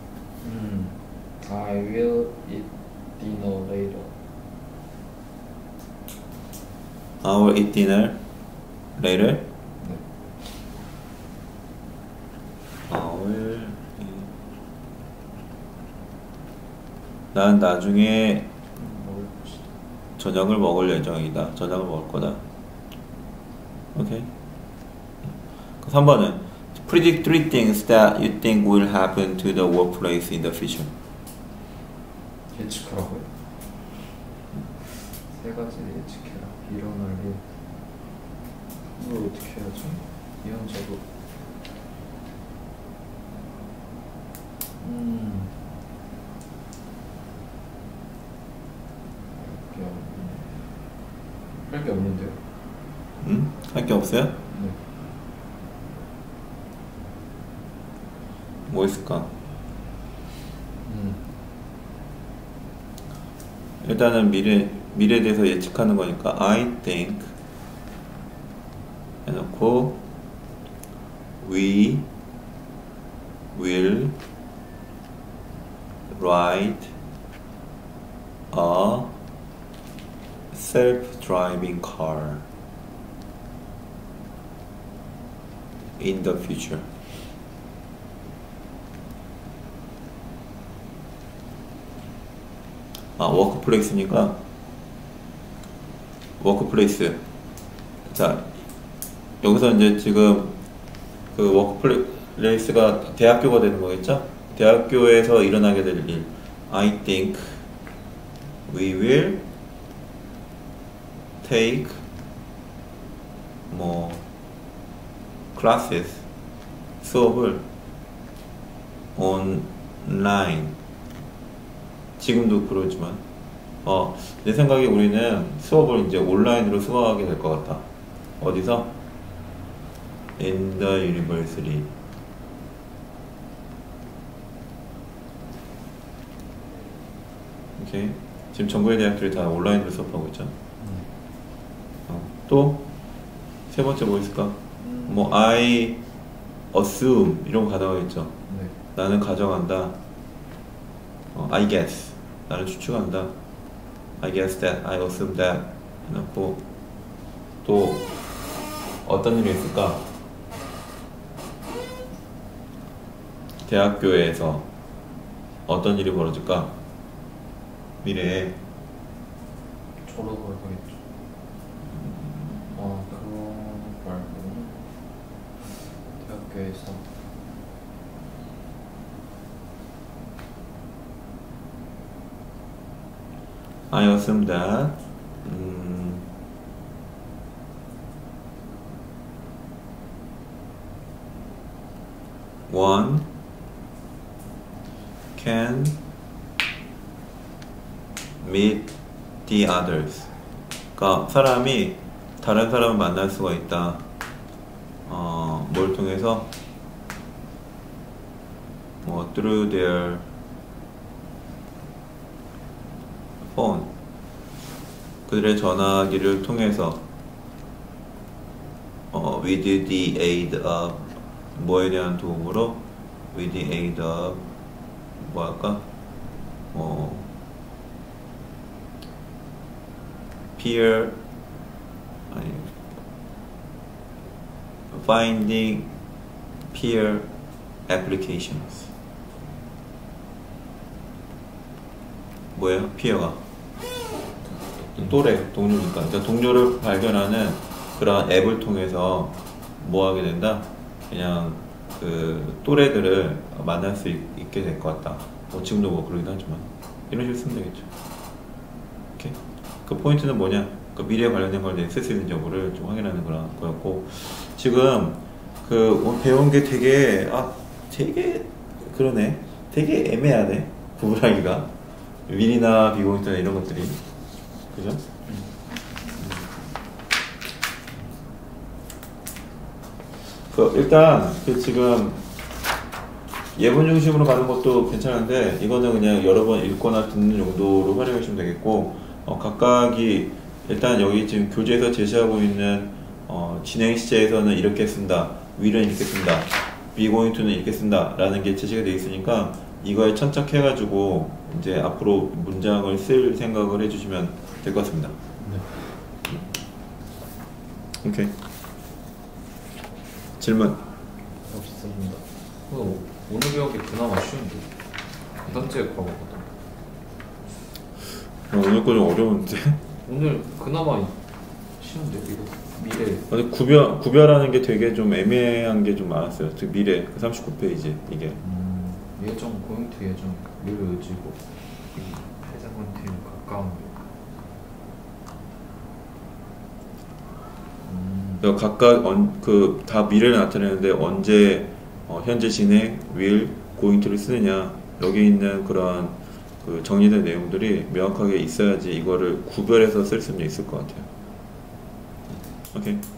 [SPEAKER 2] I will eat dinner later.
[SPEAKER 1] I will eat dinner later.
[SPEAKER 2] 네.
[SPEAKER 1] I will eat. 난 나중에
[SPEAKER 2] 먹을 것이다.
[SPEAKER 1] 저녁을 먹을 예정이다. 저녁을 먹을 거다. 오케이. 3번은 predict 3 things that you think will happen to the workplace in the future.
[SPEAKER 2] 예측하라고요? 세 가지 예측해라. 일어날 일. 이걸 어떻게 해야지? 이현적으로. 할 게 없는데요?
[SPEAKER 1] 응? 할 게 없어요?
[SPEAKER 2] 네.
[SPEAKER 1] 뭐 있을까? 일단은 미래에 대해서 예측하는 거니까 I think 해놓고 we will ride a self-driving car in the future. 워크플레이스니까 워크플레이스. 자, 여기서 이제 지금 그 워크플레이스가 대학교가 되는 거겠죠? 대학교에서 일어나게 될 일. I think we will take 뭐 classes 수업을 online. 지금도 그러지만 내 생각에 우리는 수업을 이제 온라인으로 수강하게 될 것 같다. 어디서? In the university. 오케이. 지금 전국의 대학들이 다 온라인으로 수업하고 있죠. 또 세 번째 뭐 있을까? 뭐 I assume 이런 거 가능하겠죠.
[SPEAKER 2] 네.
[SPEAKER 1] 나는 가정한다. I guess 나는 추측한다. I guess that, I assume that 해놓고 또 어떤 일이 있을까? 대학교에서 어떤 일이 벌어질까? 미래에
[SPEAKER 2] 졸업을 하겠죠. 그거 말고는 대학교에서
[SPEAKER 1] I assume that one can meet the others. 그러니까 사람이 다른 사람을 만날 수가 있다. 뭘 통해서? through their phone. 그들의 전화기를 통해서 with the aid of 뭐에 대한 도움으로 with the aid of 뭐 할까? peer 아니 finding peer applications. 뭐예요? peer가 또래, 동료니까. 그러니까 동료를 발견하는 그런 앱을 통해서 뭐 하게 된다? 그냥 그 또래들을 만날 수 있게 될 것 같다. 지금도 뭐 그러긴 하지만 이런 식으로 쓰면 되겠죠. 오케이. 그 포인트는 뭐냐? 그 미래에 관련된 걸 쓸 수 있는 여부를 좀 확인하는 그런 거였고, 지금 그 배운 게 되게 그러네. 되게 애매하네. 구분하기가 미리나 비공식이나 이런 것들이, 그죠? 일단 지금 예문 중심으로 가는 것도 괜찮은데, 이거는 그냥 여러 번 읽거나 듣는 정도로 활용하시면 되겠고, 각각이 일단 여기 지금 교재에서 제시하고 있는 진행 시제에서는 이렇게 쓴다, will은 이렇게 쓴다, be going to는 이렇게 쓴다 라는 게 제시가 되어 있으니까 이거에 천착해 가지고 이제 앞으로 문장을 쓸 생각을 해주시면 될 것 같습니다. 네. 오케이. 질문
[SPEAKER 2] 없습니다. 오늘 배운 게 그나마 쉬운데 이번째 과거거든.
[SPEAKER 1] 오늘 거 좀 어려운데?
[SPEAKER 2] 오늘 그나마 쉬운데 이거 미래.
[SPEAKER 1] 근데 구별하는 게 되게 좀 애매한 게 좀 많았어요. 즉 미래 39페이지 이게.
[SPEAKER 2] 예정, 고용투 예정, 미래 의지고 해자본팀 가까운.
[SPEAKER 1] 각각 다 미래를 나타내는데 언제 현재 진행, will, going to를 쓰느냐, 여기 있는 그런 정리된 내용들이 명확하게 있어야지 이거를 구별해서 쓸 수는 있을 것 같아요. 오케이.